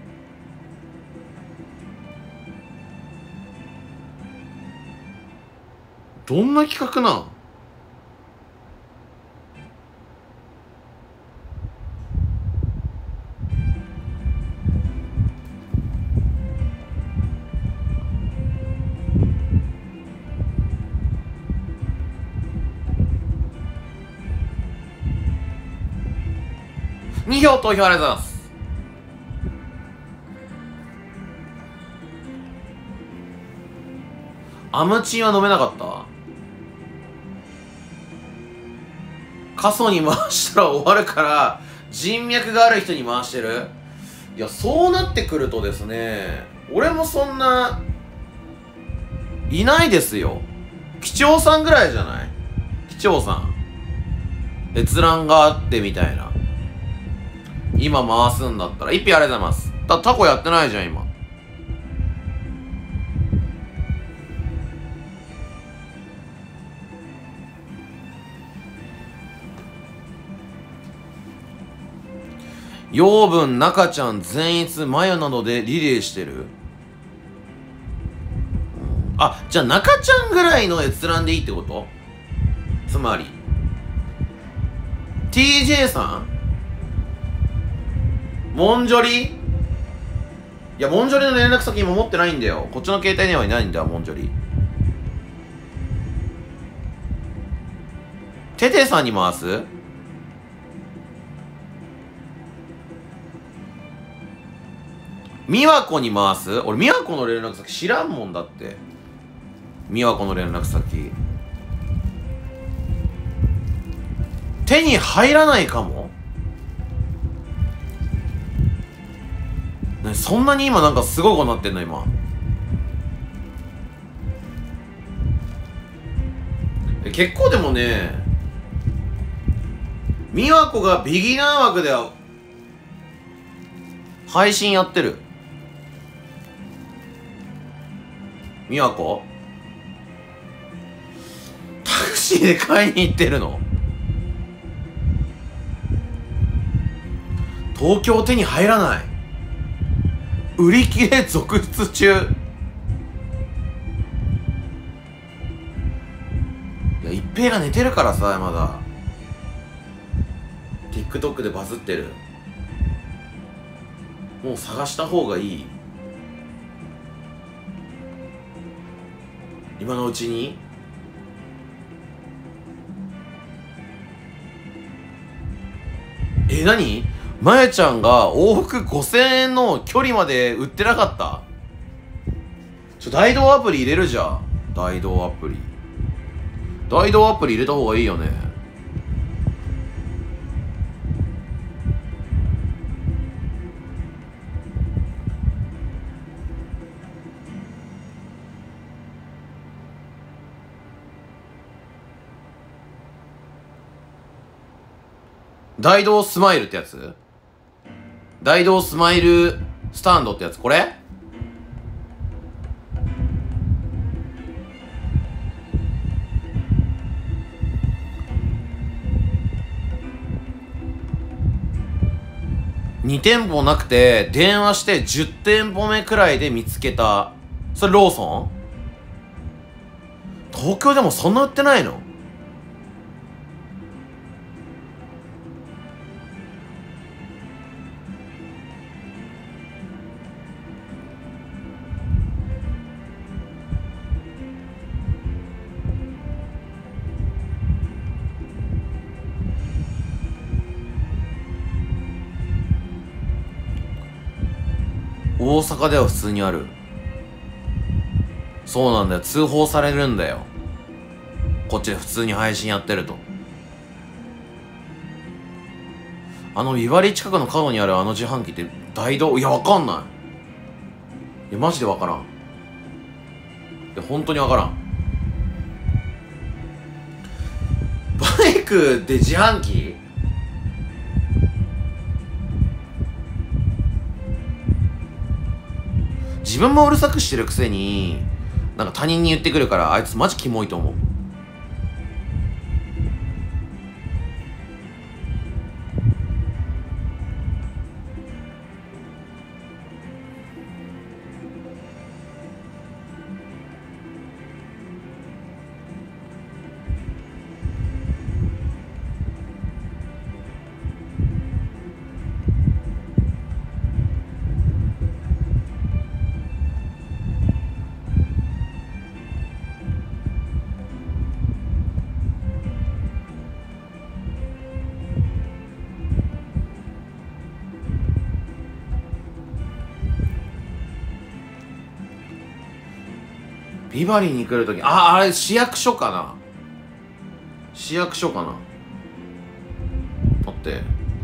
どんな企画なん？2票投票ありがとうございます。アムチンは飲めなかった。過疎に回したら終わるから人脈がある人に回してる。いや、そうなってくるとですね、俺もそんないないですよ。機長さんぐらいじゃない？機長さん閲覧があってみたいな。今回すんだったら1票ありがとうございます。タコやってないじゃん今。養分、中ちゃん、善逸、マヨなどでリレーしてる。あ、じゃあ中ちゃんぐらいの閲覧でいいってこと？つまり TJ さん、モンジョリ、いやモンジョリの連絡先今持ってないんだよ。こっちの携帯にはいないんだよモンジョリ。テテさんに回す？美和子に回す？俺美和子の連絡先知らんもんだって。美和子の連絡先手に入らないかも。ね、そんなに今なんかすごいことなってんの今。結構でもね、美和子がビギナー枠では配信やってる。美和子タクシーで買いに行ってるの？東京手に入らない。売り切れ続出中。いや、一平が寝てるからさ、まだ TikTok でバズってる。もう探した方がいい今のうちに。何？まやちゃんが往復5000円の距離まで売ってなかった？大道アプリ入れるじゃん。大道アプリ入れた方がいいよね。大道スマイルってやつ？大道スマイルスタンドってやつ？これ2店舗なくて電話して10店舗目くらいで見つけた。それローソン？東京でもそんな売ってないの？大阪では普通にある。そうなんだよ、通報されるんだよ、こっちで普通に配信やってると。ビバリー近くの角にあるあの自販機って大道？いや、わかんない。いやマジでわからん。いや本当にわからん。バイクで自販機？自分もうるさくしてるくせになんか他人に言ってくるから、あいつマジキモいと思う。 ビバリーに来るとき、あれ市役所かな。市役所かな。待って。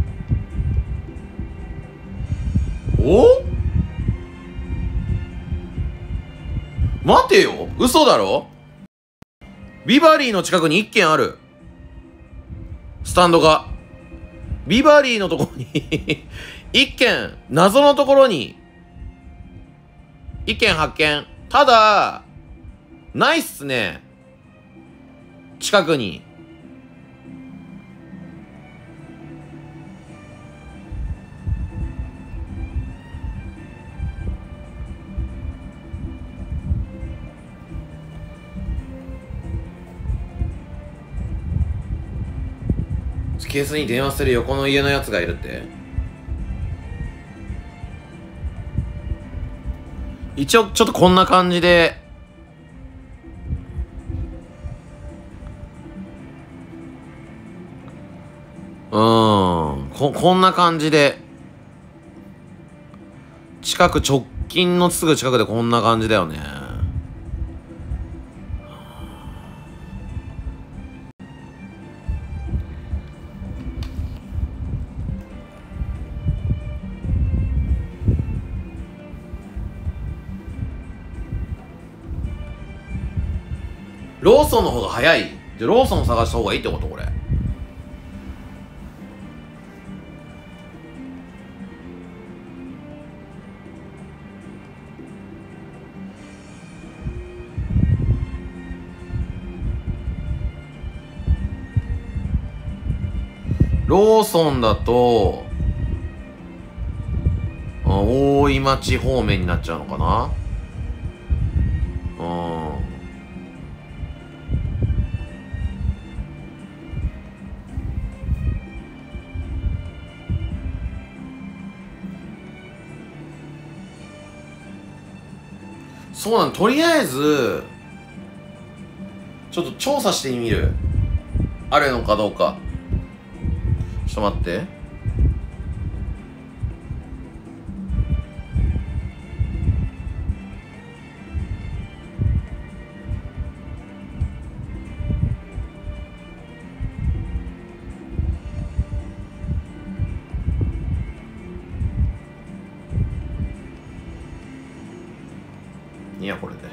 お？待てよ、嘘だろ。ビバリーの近くに1軒ある。スタンドが。ビバリーのところに1軒、謎のところに1軒発見。ただ、ないっすね。近くに。ケースに電話する横の家のやつがいるって。一応ちょっとこんな感じでこんな感じで近く、直近のすぐ近くでこんな感じだよね。ローソンの方が早い。じゃローソンを探した方がいいってことこれ。ローソンだと大井町方面になっちゃうのかな。そうなの。とりあえずちょっと調査してみる。あるのかどうか。ちょっと待って。いや、これで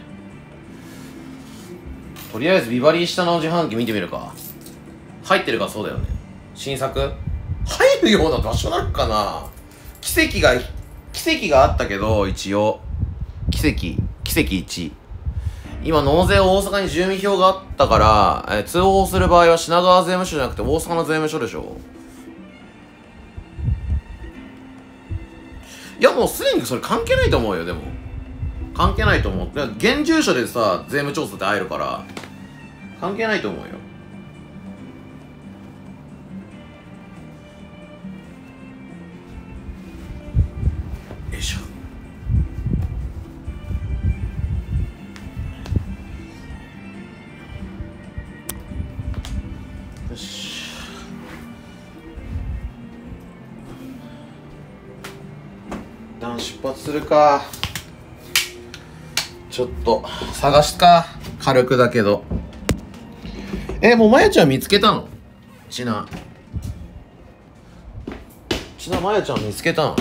とりあえずビバリー下の自販機見てみるか。入ってるか。そうだよね。新作入るような場所なのかな。奇跡があったけど、一応奇跡1。今納税大阪に住民票があったから、通報する場合は品川税務署じゃなくて大阪の税務署でしょ。いや、もうすでにそれ関係ないと思うよ。でも関係ないと思う。現住所でさ、税務調査って入るから関係ないと思うよ。よいしょ。よし。一旦出発するか。ちょっと探すか。軽くだけど。もうまやちゃん見つけたの？ちなまやちゃん見つけたの？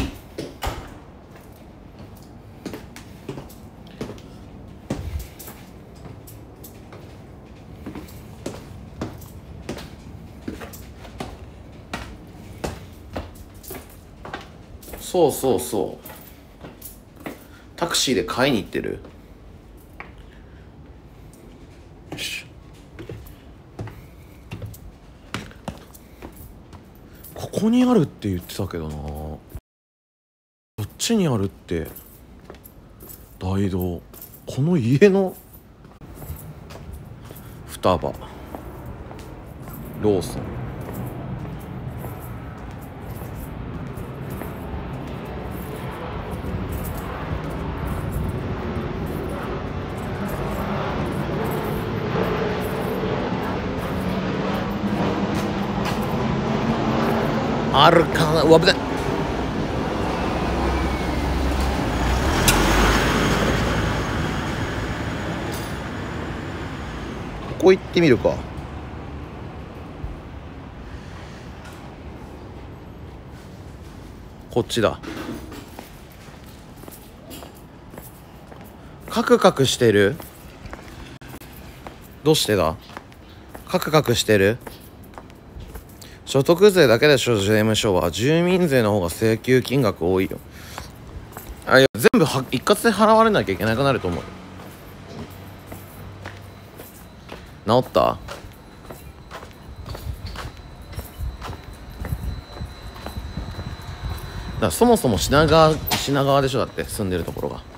そうタクシーで買いに行ってる。ここにあるって言ってたけどな。こっちにあるって。大道、この家の双葉ローソン。あるかな。うわ、危ない。 こ行ってみるか。こっちだ。カクカクしてる。どうしてだ。カクカクしてる。所得税だけでしょ。税務署は住民税の方が請求金額多いよ。いや全部一括で払われなきゃいけなくなると思う。治った。だからそもそも品川でしょ。だって住んでるところが。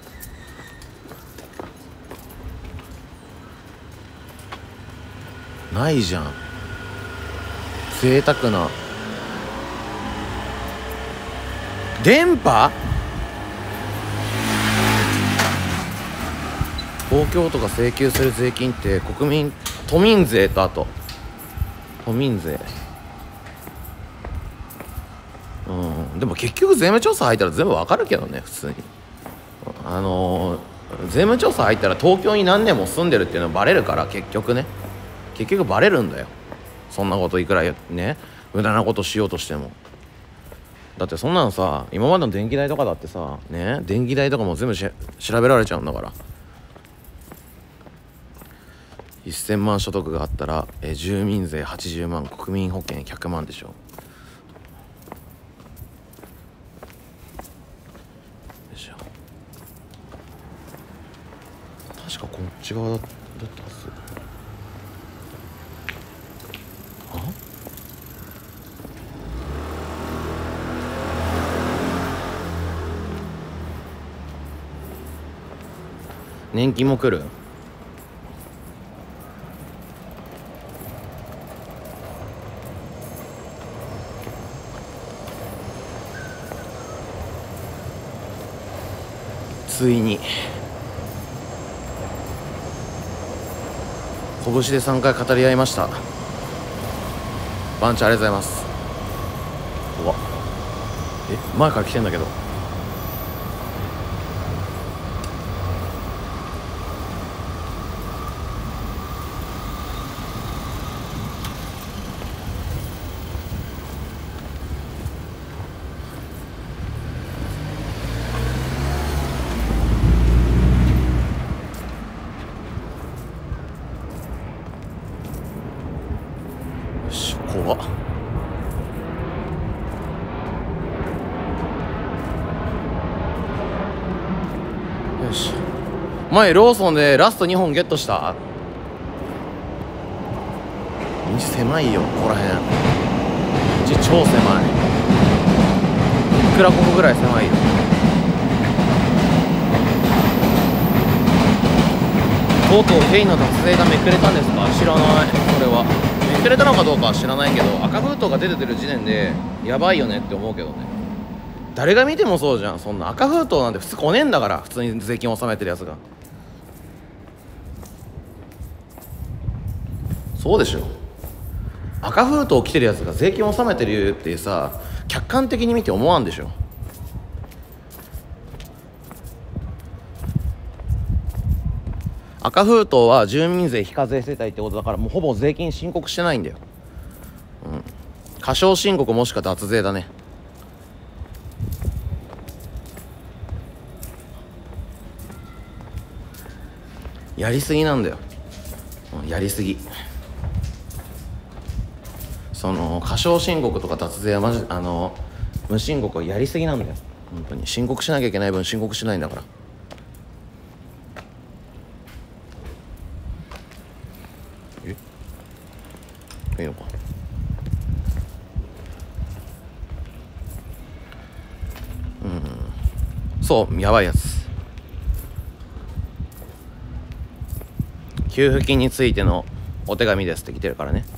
ないじゃん。贅沢な電波。東京都が請求する税金って都民税と、あと都民税。でも結局税務調査入ったら全部わかるけどね、普通に。税務調査入ったら東京に何年も住んでるっていうのバレるから、結局バレるんだよ。そんなこといくらね無駄なことしようとしても。だってそんなのさ、今までの電気代とかだってさね、電気代とかも全部調べられちゃうんだから。1000万所得があったら住民税80万、国民保険100万でしょ。よいしょ。確かこっち側だったはず。年金も来る。ついに拳で3回語り合いました。バンチありがとうございます。うわ、前から来てんだけど。怖っ。よし。前ローソンでラスト2本ゲットした。道狭いよ、ここら辺。道超狭い。いくらここぐらい狭いよ。とうとうヘイの脱税がめくれたんですか。知らない。それはめくれたのかどうかは知らないけど、赤封筒が出てる時点でやばいよねって思うけどね。誰が見てもそうじゃん。そんな赤封筒なんて普通来ねえんだから、普通に税金を納めてるやつが。そうでしょ。赤封筒来てるやつが税金を納めてるってさ、客観的に見て思わんでしょ。赤封筒は住民税非課税世帯ってことだから、もうほぼ税金申告してないんだよ。過少申告もしくは脱税だね。やりすぎなんだよ。やりすぎ。その過少申告とか脱税はマジ無申告はやりすぎなんだよ。本当に申告しなきゃいけない分申告しないんだから。いいのか。そうやばいやつ。給付金についてのお手紙ですって来てるからね。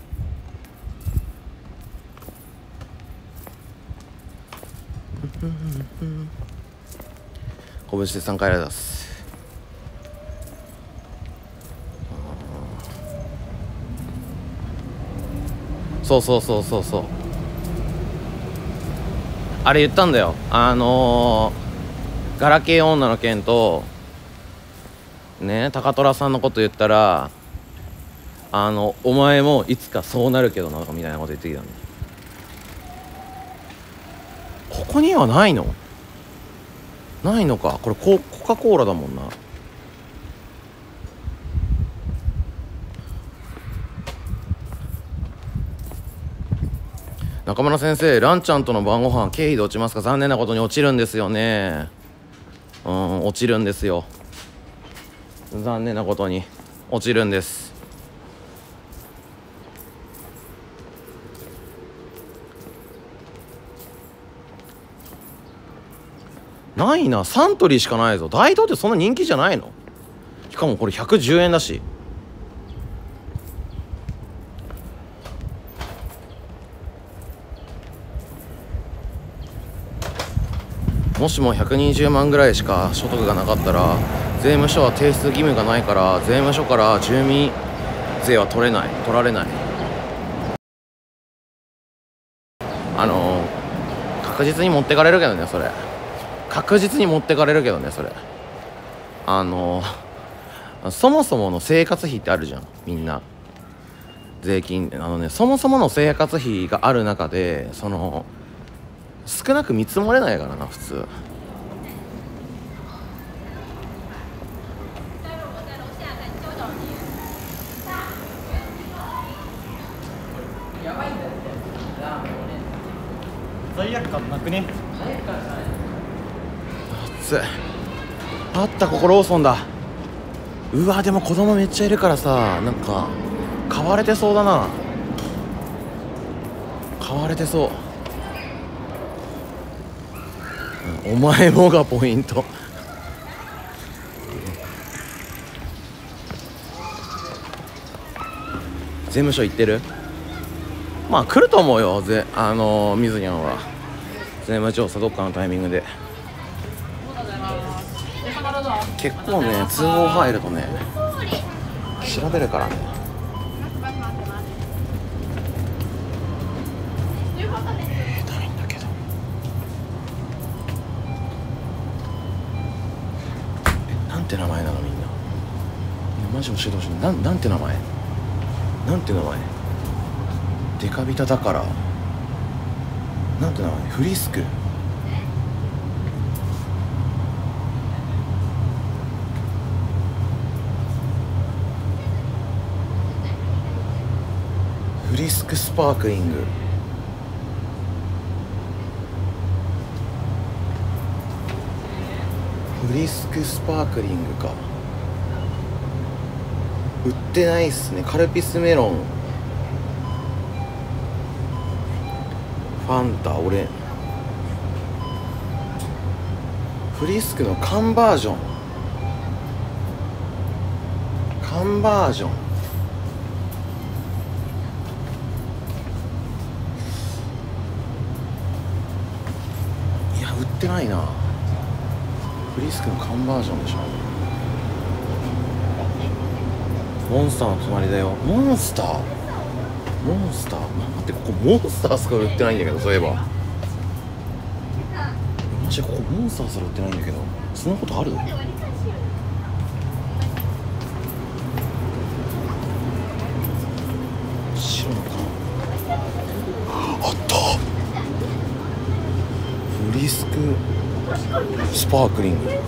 拳で3回ありがとうございます。そうあれ言ったんだよ。ガラケー女の件とね、高虎さんのこと言ったらお前もいつかそうなるけどなみたいなこと言ってきたんだ。ここにはないのか。これコカ・コーラだもんな。中村先生、ランちゃんとの晩ご飯経費で落ちますか？残念なことに落ちるんですよね。落ちるんですよ。残念なことに落ちるんです。ないな。サントリーしかないぞ。大東ってそんな人気じゃないの？しかもこれ110円だし。もしも120万ぐらいしか所得がなかったら、税務署は提出義務がないから、税務署から住民税は取られない。確実に持ってかれるけどね、それ。確実に持ってかれるけどね、それ。そもそもの生活費ってあるじゃん、みんな。税金、そもそもの生活費がある中で、少なく見積もれないからな、普通。 罪悪感なくね。 熱い。あった、ここローソンだ。うわ、でも子供めっちゃいるからさ、なんか買われてそうだな。買われてそう。お前もがポイント。税務署行ってる？まあ来ると思うよ、みずにゃんは。税務調査どっかのタイミングで。結構ね、通報入るとね、調べるからね。ないんだけど。なんて名前なのみんな。マジ教えてほしい。なんて名前？なんて名前？デカビタだから。なんて名前？フリスク。フリスクスパークリング。フリスクスパークリングか。売ってないっすね。カルピスメロン、ファンタ、フリスクの缶バージョン。いや、売ってないな。フリスクの缶バージョンでしょ。モンスターの隣だよ。モンスター、待って、ここモンスターしか売ってないんだけど、そういえば。マジここモンスターすら売ってないんだけど、そんなことある？白の缶あった。フリスクスパークリング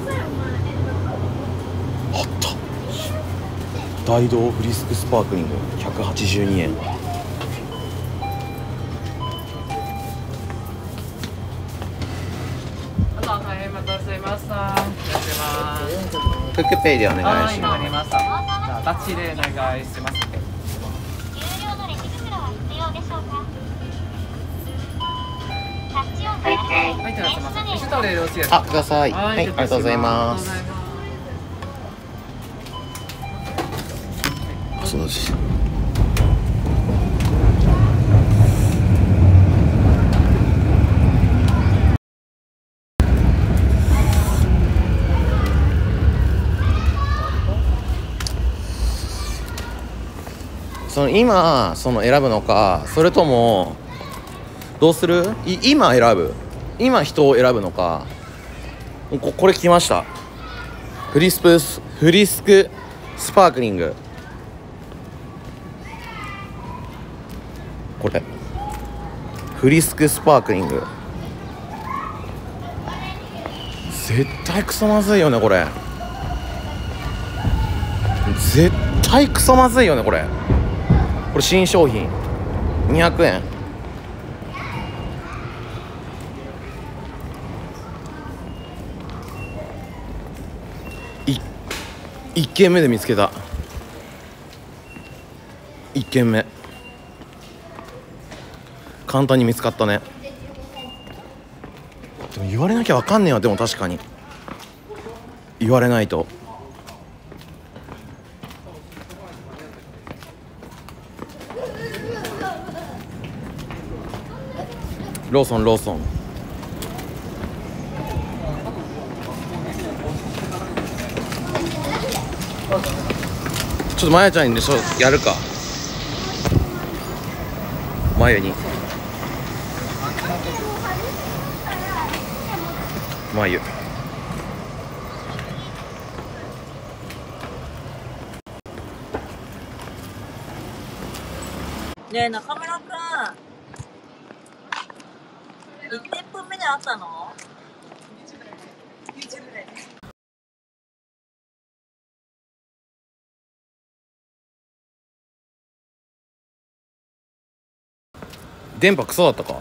あった。大道フリスクスパークリング182円。 大変お待たせしました。 クックペイでお願いします。 わかりました。じゃあタッチでお願いします。 有料のレジ袋は必要でしょうか？タッチオンください。 はい、手出せます。一緒でよろしいですか？ ください。はい、ありがとうございます。そうです。今選ぶのか、それともどうする？今人を選ぶのか。これ来ました。フリスクスパークリングこれフリスクスパークリング、絶対クソまずいよねこれ。絶対クソまずいよねこれ。これ新商品200円。1軒目で見つけた。1軒目簡単に見つかったね。でも言われなきゃ分かんねえわ。でも確かに言われないと。ローソンローソン。ちょっとまやちゃんにね、やるか。まゆにまゆねえ中村くん、1店舗目で会ったの？ 電波クソだったか。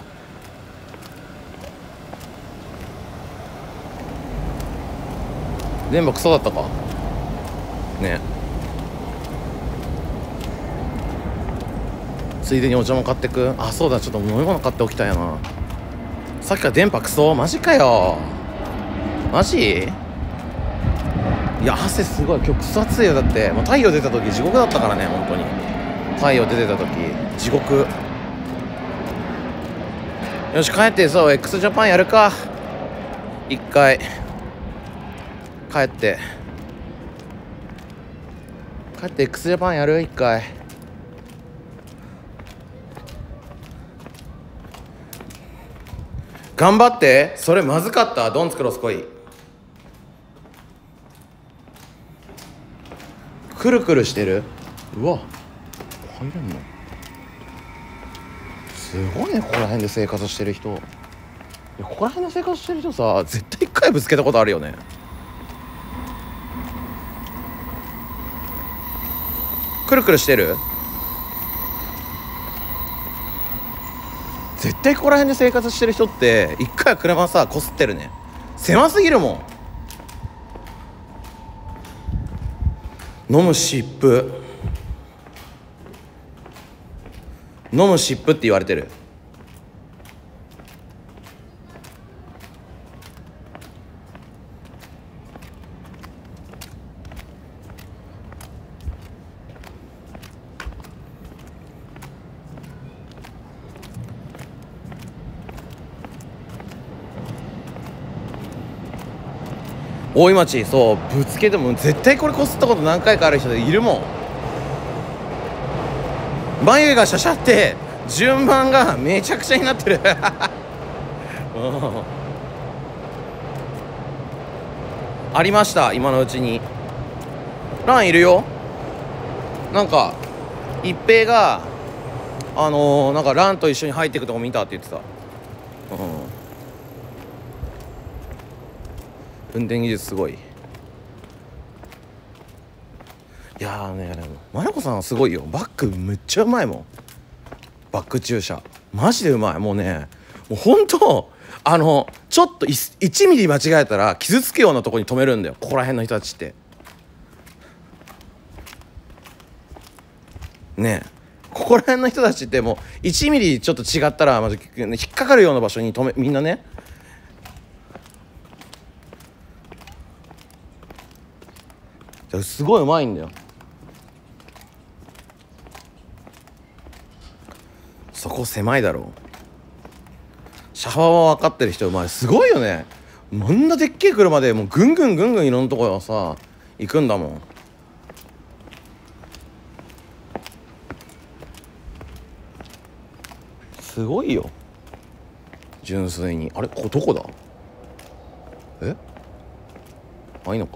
電波クソだったかね。ついでにお茶も買ってく。あ、そうだ、ちょっと飲み物買っておきたいな。さっきから電波クソマジかよ。マジ。いや汗すごい、今日クソ暑いよ。だってもう太陽出た時地獄だったからね。本当に太陽出てた時地獄。よし帰ってそう x ジャパンやるか。一回帰ってx ジャパンやる。一回頑張って。それまずかった。ドンツクロス来い。くるくるしてる。うわ入れんのすごいね。ここら辺で生活してる人。いやここら辺で生活してる人さ、絶対一回ぶつけたことあるよね。くるくるしてる。絶対ここら辺で生活してる人って一回は車さこすってるね。狭すぎるもん。飲む湿布って言われてる。大井町、そうぶつけても絶対これこすったこと何回かある人でいるもん。眉がシャシャって順番がめちゃくちゃになってるありました今のうちに。ランいるよ。なんか一平がなんかランと一緒に入っていくとこ見たって言ってた。運転技術すごい。いやーね、まなこさんはすごいよ。バックめっちゃうまいもん。バック駐車マジでうまい。もうね、もうほんとちょっと1ミリ間違えたら傷つくようなとこに止めるんだよ、ここら辺の人たちってね。ここら辺の人たちってもう1ミリちょっと違ったらまず引っかかるような場所にみんなね。すごいうまいんだよ。そこ狭いだろう。車幅は分かってる人うまい。すごいよね。こんなでっけえ車でもうぐんぐんいろんなところさ行くんだもん。すごいよ純粋に。あれここどこだ。あいいのか。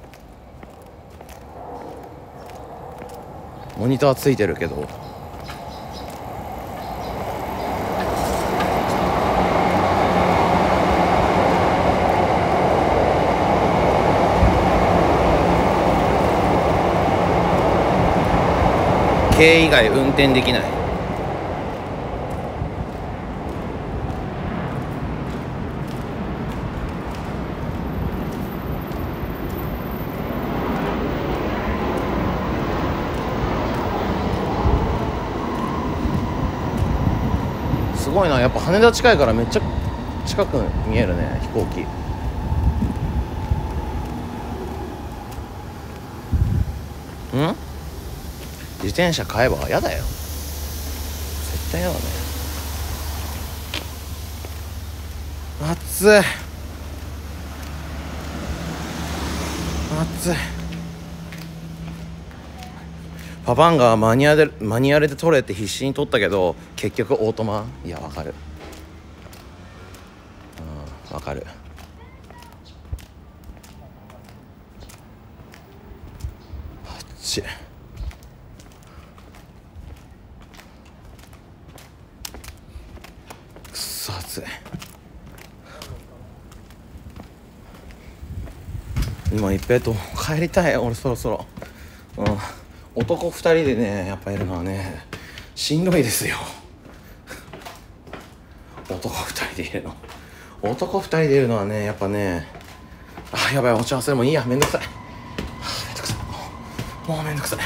モニターついてるけど軽以外運転できない。すごいな、やっぱ羽田近いからめっちゃ近く見えるね、飛行機。自転車買えば嫌だよ、絶対嫌だね。暑い暑い。パパンがマニュアルで取れって必死に取ったけど結局オートマ。いやわかる、わかる。暑い。くそ暑い。今一平と帰りたい俺、そろそろ。男2人でねやっぱいるのはねしんどいですよ。男2人でいるの、男2人でいるのはねやっぱね、やばい、お茶忘れもいいや、めんどくさい、めんどくさい、もうめんどくさい。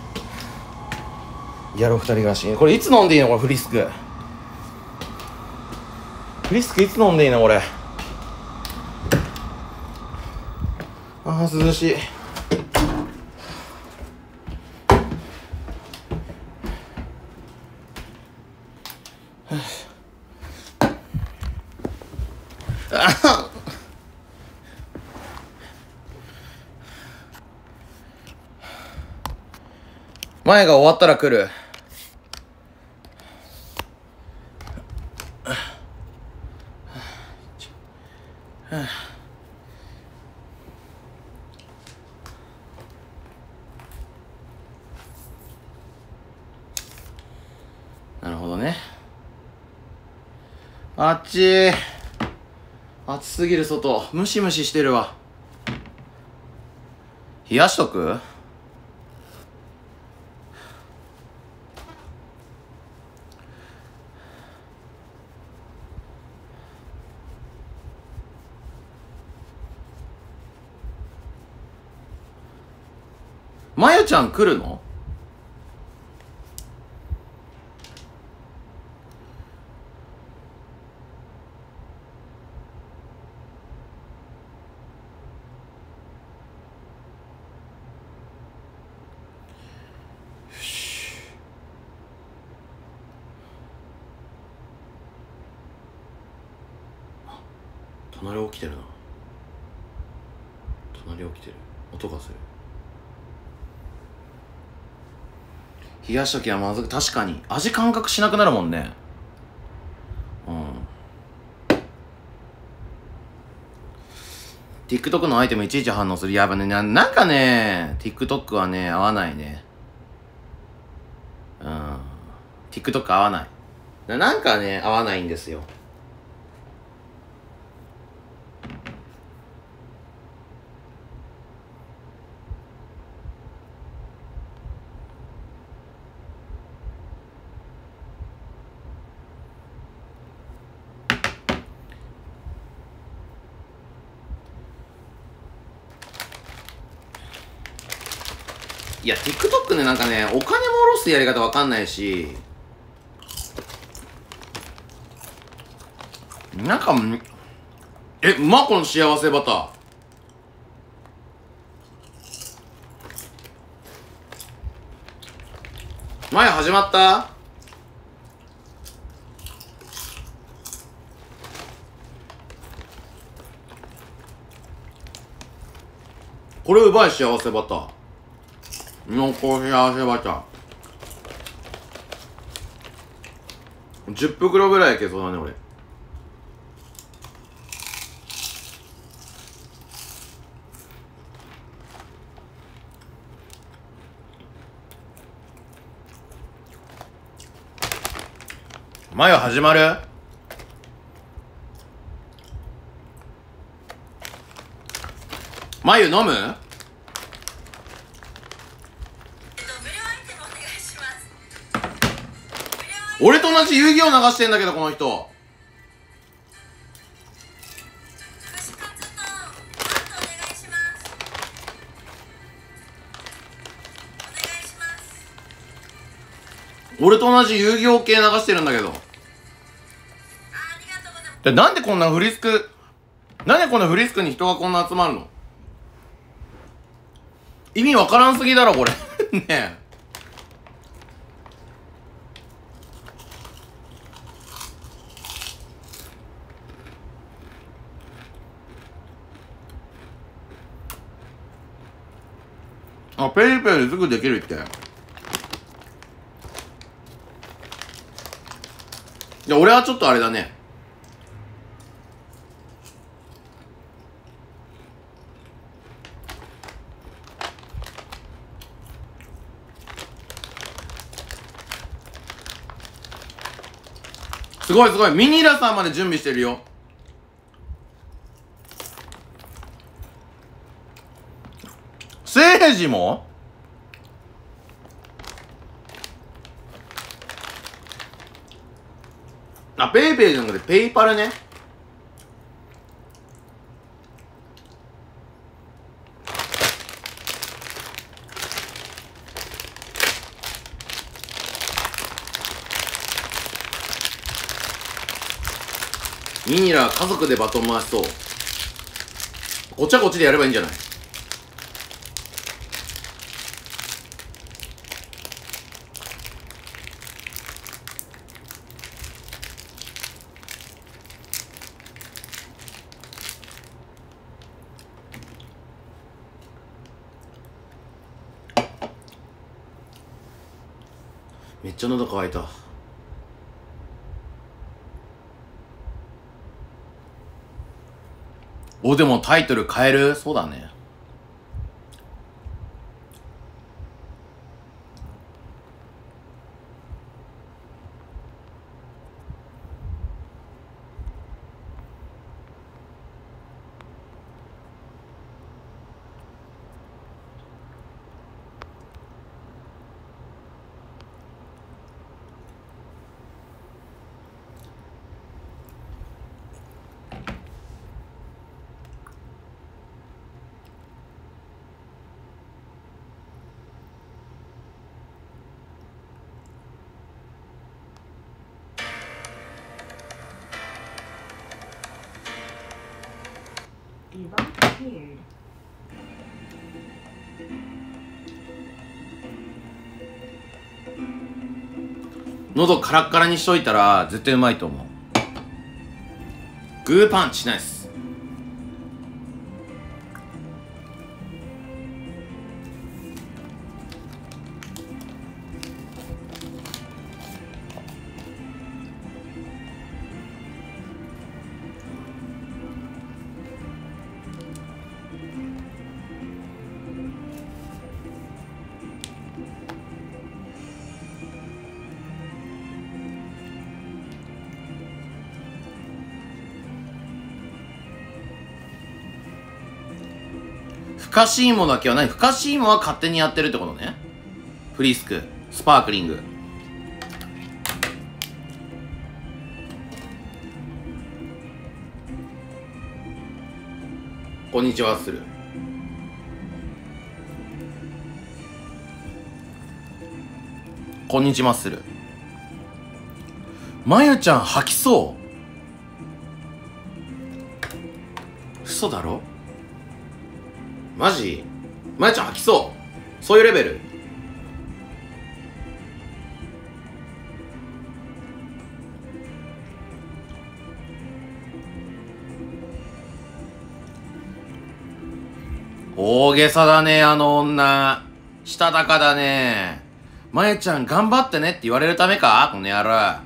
やろう2人暮らし。これいつ飲んでいいのこれ、フリスクいつ飲んでいいのこれ。涼しい。前が終わったら来る。なるほどね。あっちー、暑すぎる外、ムシムシしてるわ。冷やしとく？まゆちゃん来るの？隣起きてるな。隣起きてる。音がする。冷やしときはまずく、確かに味感覚しなくなるもんね。TikTok のアイテムいちいち反応する。やばね、なんかね TikTok はね合わないね。TikTok 合わない。なんかね合わないんですよ。いや TikTok ね、なんかねお金も下ろすやり方わかんないし、なんかうまこの幸せバター。前始まった？これうまい、幸せバター。濃厚幸せバター。10袋ぐらいいけそうだね俺。マヨ始まる？マヨ飲む？ 無料アイテムお願いします。 俺と同じ遊戯王流してんだけどこの人。 串カツとあとお願いします。お願いします。 俺と同じ遊戯王系流してるんだけど。 ありがとうございます。 でなんでこんなフリスク、なんでこのフリスクに人がこんな集まるの？意味わからんすぎだろこれねえ。あ、ペイペイですぐできるって。いや、俺はちょっとあれだね。すごいすごい、ミニラさんまで準備してるよ。聖司も？あ、ペイペイじゃなくてペイパルね。ミニラ家族でバトン回しそう。こっちはこっちでやればいいんじゃない？めっちゃ喉乾いた。お、でもタイトル変える？そうだね。喉カラッカラにしといたら絶対うまいと思う。グーパンチナイス。ふかし芋だけは何？ふかし芋は勝手にやってるってことね。フリスク、スパークリング。こんにちはする。こんにちはする。まゆちゃん吐きそう。嘘だろ？マジ？まゆちゃん吐きそう。そういうレベル？大げさだね、あの女。したたかだね。まゆちゃん頑張ってねって言われるためか？この野郎。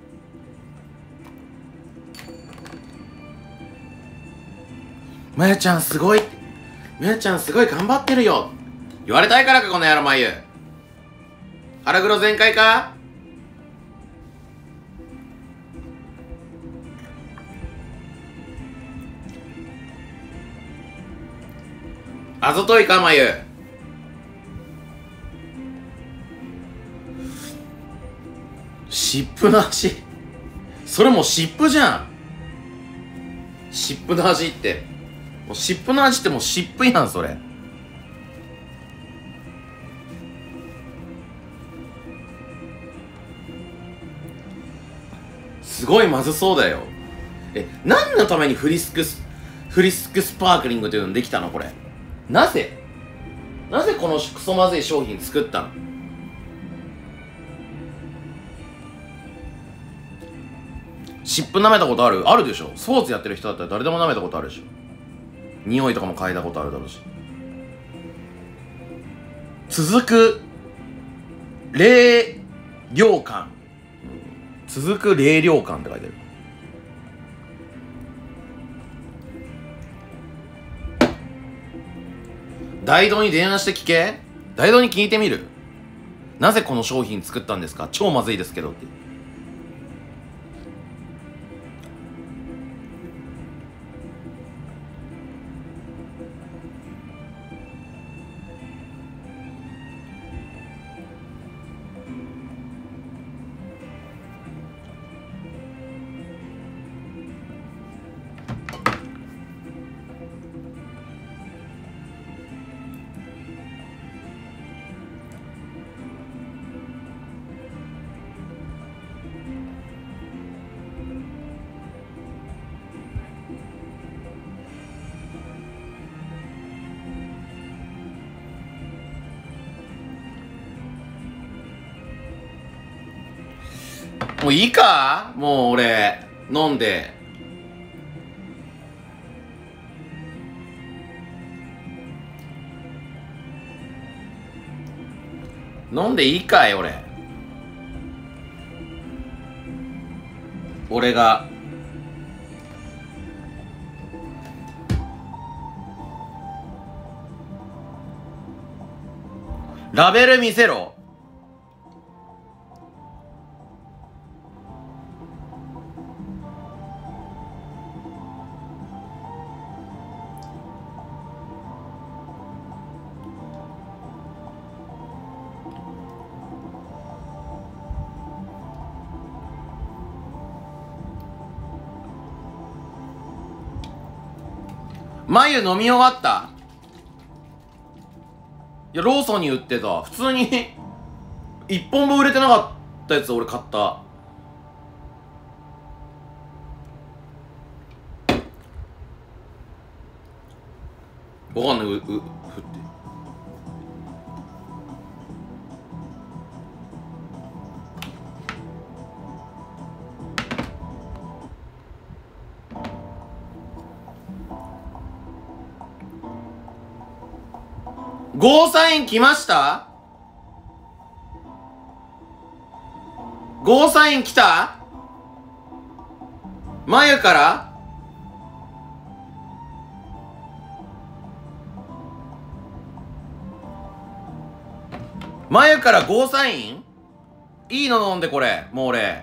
まゆちゃんすごい。まゆちゃんすごい頑張ってるよ。言われたいからか、この野郎まゆ。腹黒全開か？あざといか、まゆ。 湿布の味。それもう湿布じゃん。湿布の味って。もう湿布の味ってもう湿布やん、それ。すごいまずそうだよ。何のためにフリスクスパークリングというのできたのこれ。なぜこのクソまずい商品作ったの？湿布舐めたことある？あるでしょ。スポーツやってる人だったら誰でも舐めたことあるでしょ。匂いとかも嗅いだことあるだろうし。続く冷涼感、続く冷涼感って書いてある。大道に電話して聞け。大道に聞いてみる。なぜこの商品作ったんですか？超まずいですけどって。もういいか？もう俺飲んで。飲んでいいかい？俺がラベル見せろ。眉飲み終わった？いや、ローソンに売ってた。普通に1本も売れてなかったやつ俺買った。わかんない。振って。ゴーサイン来ました？ゴーサイン来た？眉から眉からゴーサイン？いいの飲んでこれ。もう俺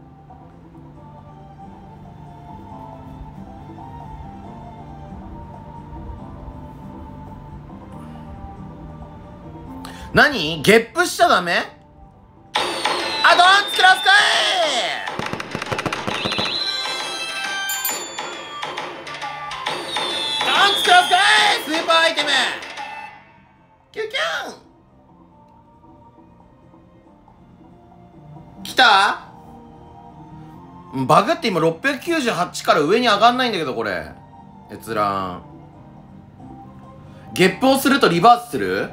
何？ゲップしちゃダメ？あ、ドンツクラスかい！ドンツクラスかい！スーパーアイテムキュキュン来た？バグって今698から上に上がんないんだけどこれ。閲覧。ゲップをするとリバースする？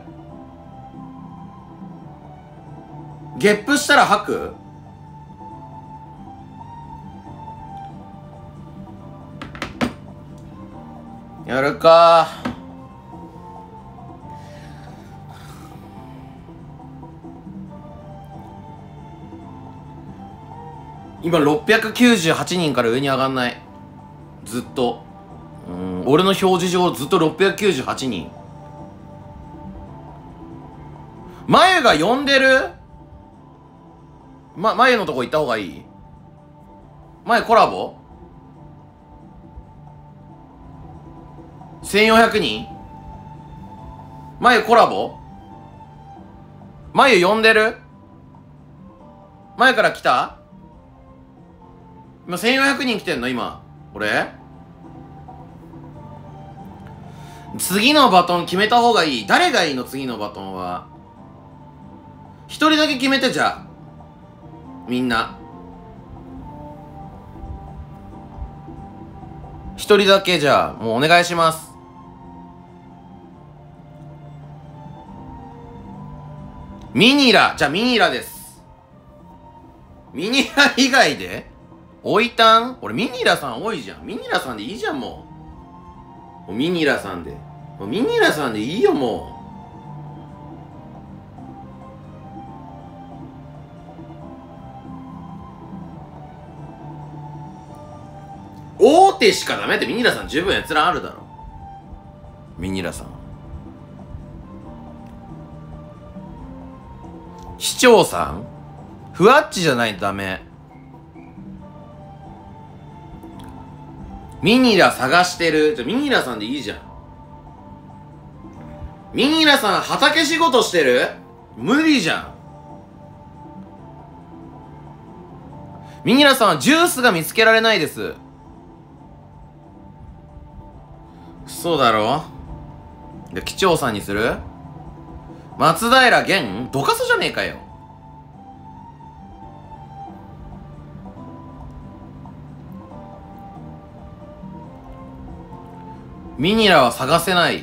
ゲップしたら吐く？やるか。今698人から上に上がんない。ずっと俺の表示上ずっと698人。眉が呼んでる？前のとこ行った方がいい？前コラボ ?1400 人？前コラボ？前呼んでる？ 前から来た？今1400人来てんの今。俺次のバトン決めた方がいい。誰がいいの次のバトンは。一人だけ決めて、じゃあ。みんな。一人だけじゃあ、もうお願いします。ミニラ。じゃあミニラです。ミニラ以外でおいたん？俺ミニラさん多いじゃん。ミニラさんでいいじゃん、もう。ミニラさんで。ミニラさんでいいよ、もう。大手しかダメってミニラさん十分閲覧あるだろ。ミニラさん。市長さん？ふわっちじゃないとダメ。ミニラ探してる。じゃ、ミニラさんでいいじゃん。ミニラさん畑仕事してる？無理じゃん。ミニラさんはジュースが見つけられないです。そうだろ？で、機長さんにする？松平健？どかすじゃねえかよ。ミニラは探せない。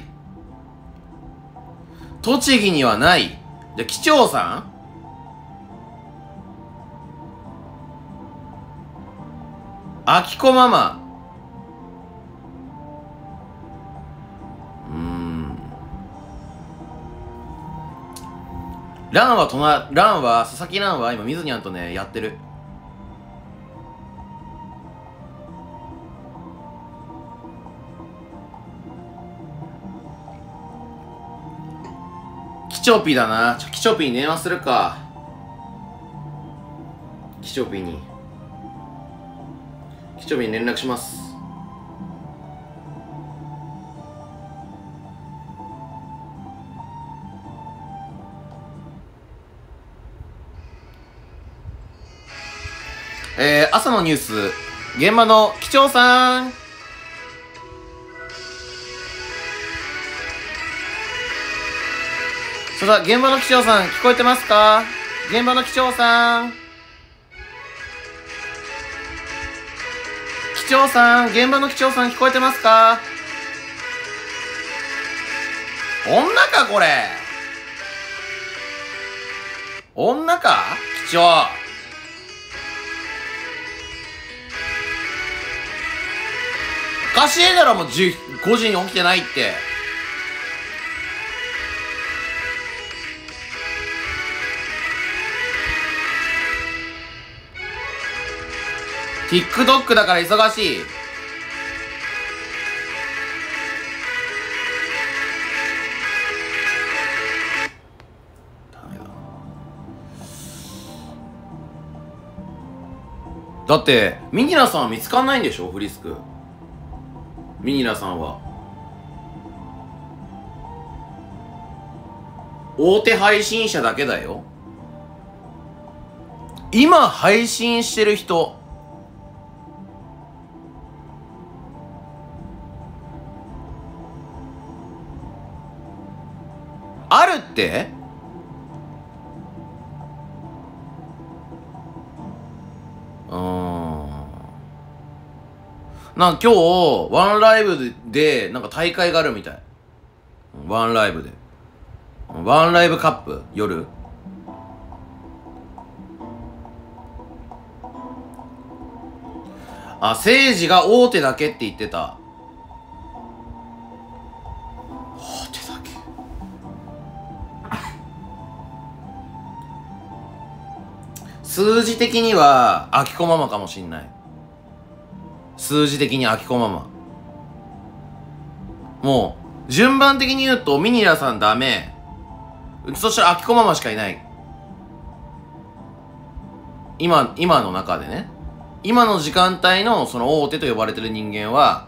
栃木にはない。じゃ、機長さん？あきこママ。ランは、佐々木ランは今、水にゃんとね、やってる。キチョピだな。キチョピに電話するか。キチョピに連絡します。朝のニュース、現場の機長さん。そうだ、現場の機長さん、聞こえてますか？現場の機長さん。機長さん、現場の機長さん、聞こえてますか？女か、これ。女か？機長。おかしいだろ、もう5時に起きてないって。TikTok だから忙しい。ダメだ。だってミニラさんは見つかんないんでしょ、フリスク。ミニラさんは大手配信者だけだよ。今配信してる人あるって？なんか今日ワンライブでなんか大会があるみたい。ワンライブでワンライブカップ夜。あ、政治が大手だけって言ってた。大手だけ。数字的にはあきこママかもしんない。数字的にあきこママ。もう順番的に言うとミニラさんダメ。そしたらあきこママしかいない。今の中でね、今の時間帯のその大手と呼ばれてる人間は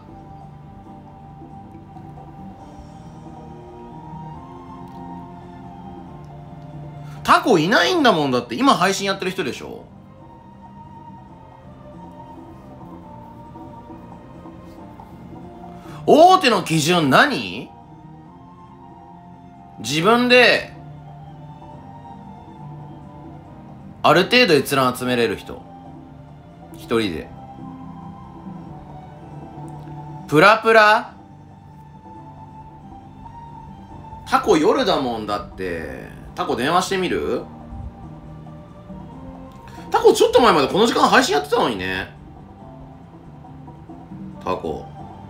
タコいないんだもん。だって今配信やってる人でしょ。大手の基準何？自分である程度閲覧集めれる人、一人で。プラプラタコ夜だもん。だってタコ電話してみる？タコちょっと前までこの時間配信やってたのにね。タコ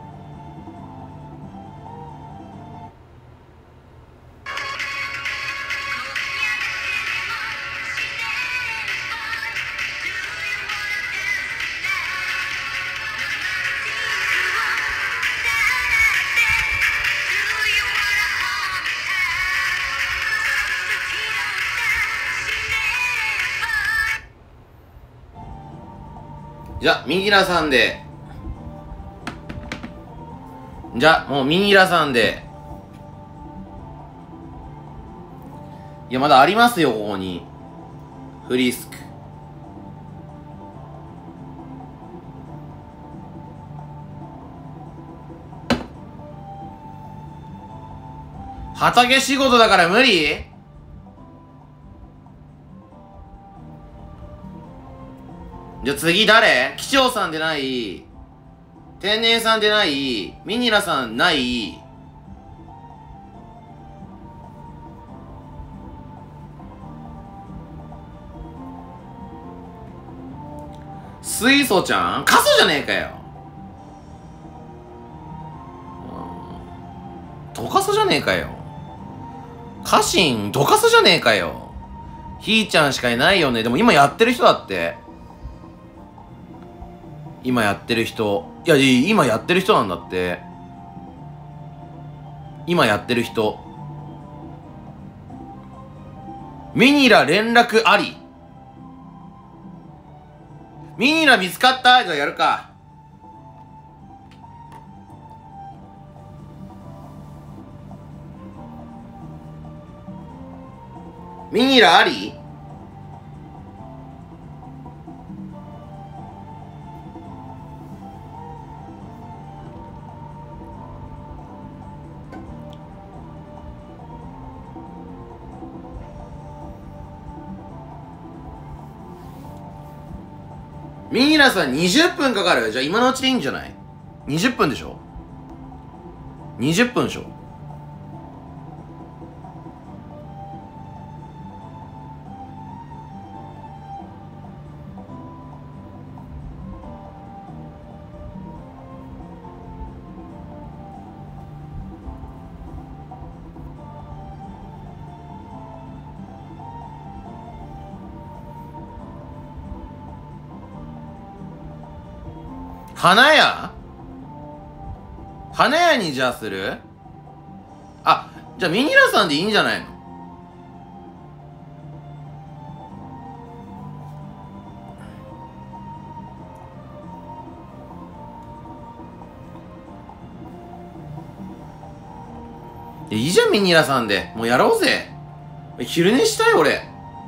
じゃ、ミニラさんで。じゃ、もうミニラさんで。いや、まだありますよ、ここに。フリスク。畑仕事だから無理？じゃあ次誰？機長さんでない？天然さんでない？ミニラさんない？水素ちゃん？過疎じゃねえかよ。ドカソじゃねえかよ。家臣ドカソじゃねえかよ。ひーちゃんしかいないよね。でも今やってる人だって。今やってる人。いや、今やってる人なんだって。今やってる人。ミニラ連絡あり。ミニラ見つかった？じゃあやるか。ミニラあり？ミニラさん20分かかる？じゃあ今のうちでいいんじゃない？ 20 分でしょ？ 20 分でしょ？花屋？花屋にじゃあする？あ、じゃあミニラさんでいいんじゃないの？いいじゃんミニラさんで。もうやろうぜ。昼寝したい俺。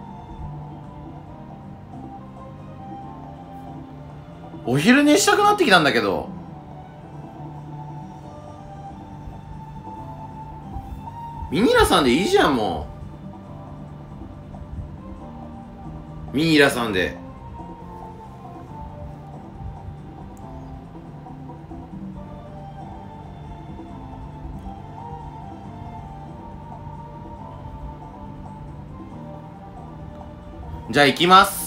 お昼寝したくなってきたんだけど。ミニラさんでいいじゃんもう。ミニラさんで。じゃあ行きます。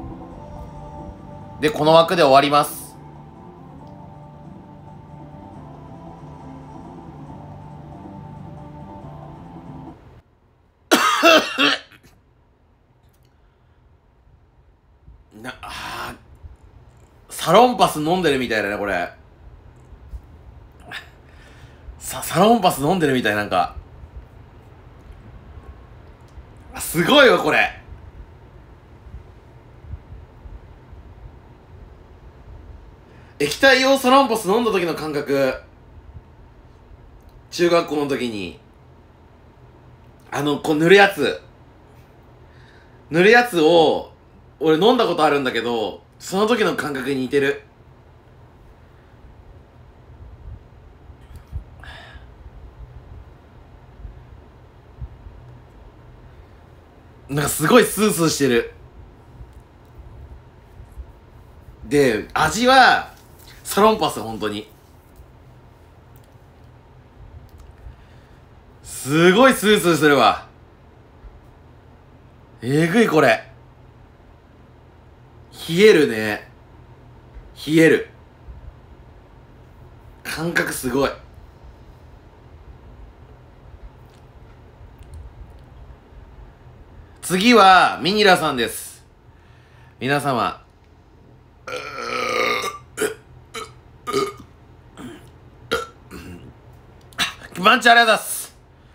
で、この枠で終わります。サロンパス飲んでるみたいだね、これ。サロンパス飲んでるみたい、なんか。すごいわ、これ。液体用サロンパス飲んだ時の感覚。中学校の時に。こう塗るやつ。 塗るやつを俺飲んだことあるんだけど、その時の感覚に似てる。なんかすごいスースーしてる。で、味はサロンパス、本当にすごいスースーするわ。えぐいこれ。冷えるね。冷える。感覚すごい。次はミニラさんです。皆様マンチありがとうございます。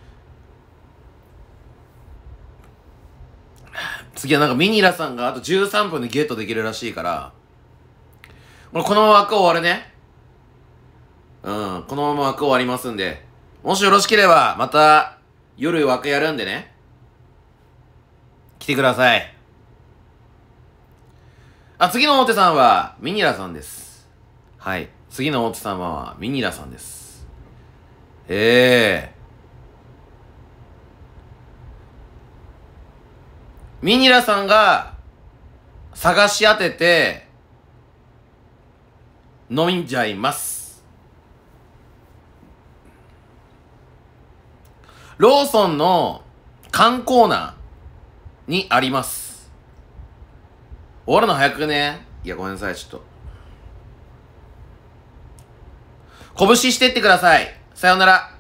次はなんかミニラさんがあと13分でゲットできるらしいから、このまま枠終わるね。このまま枠終わりますんで、もしよろしければまた夜枠やるんでね、来てください。次の大手さんはミニラさんです。はい、次の大手様はミニラさんです。ミニラさんが探し当てて飲んじゃいます。ローソンの缶コーナーにあります。終わるの早くね。いやごめんなさい、ちょっと拳してってください。さようなら。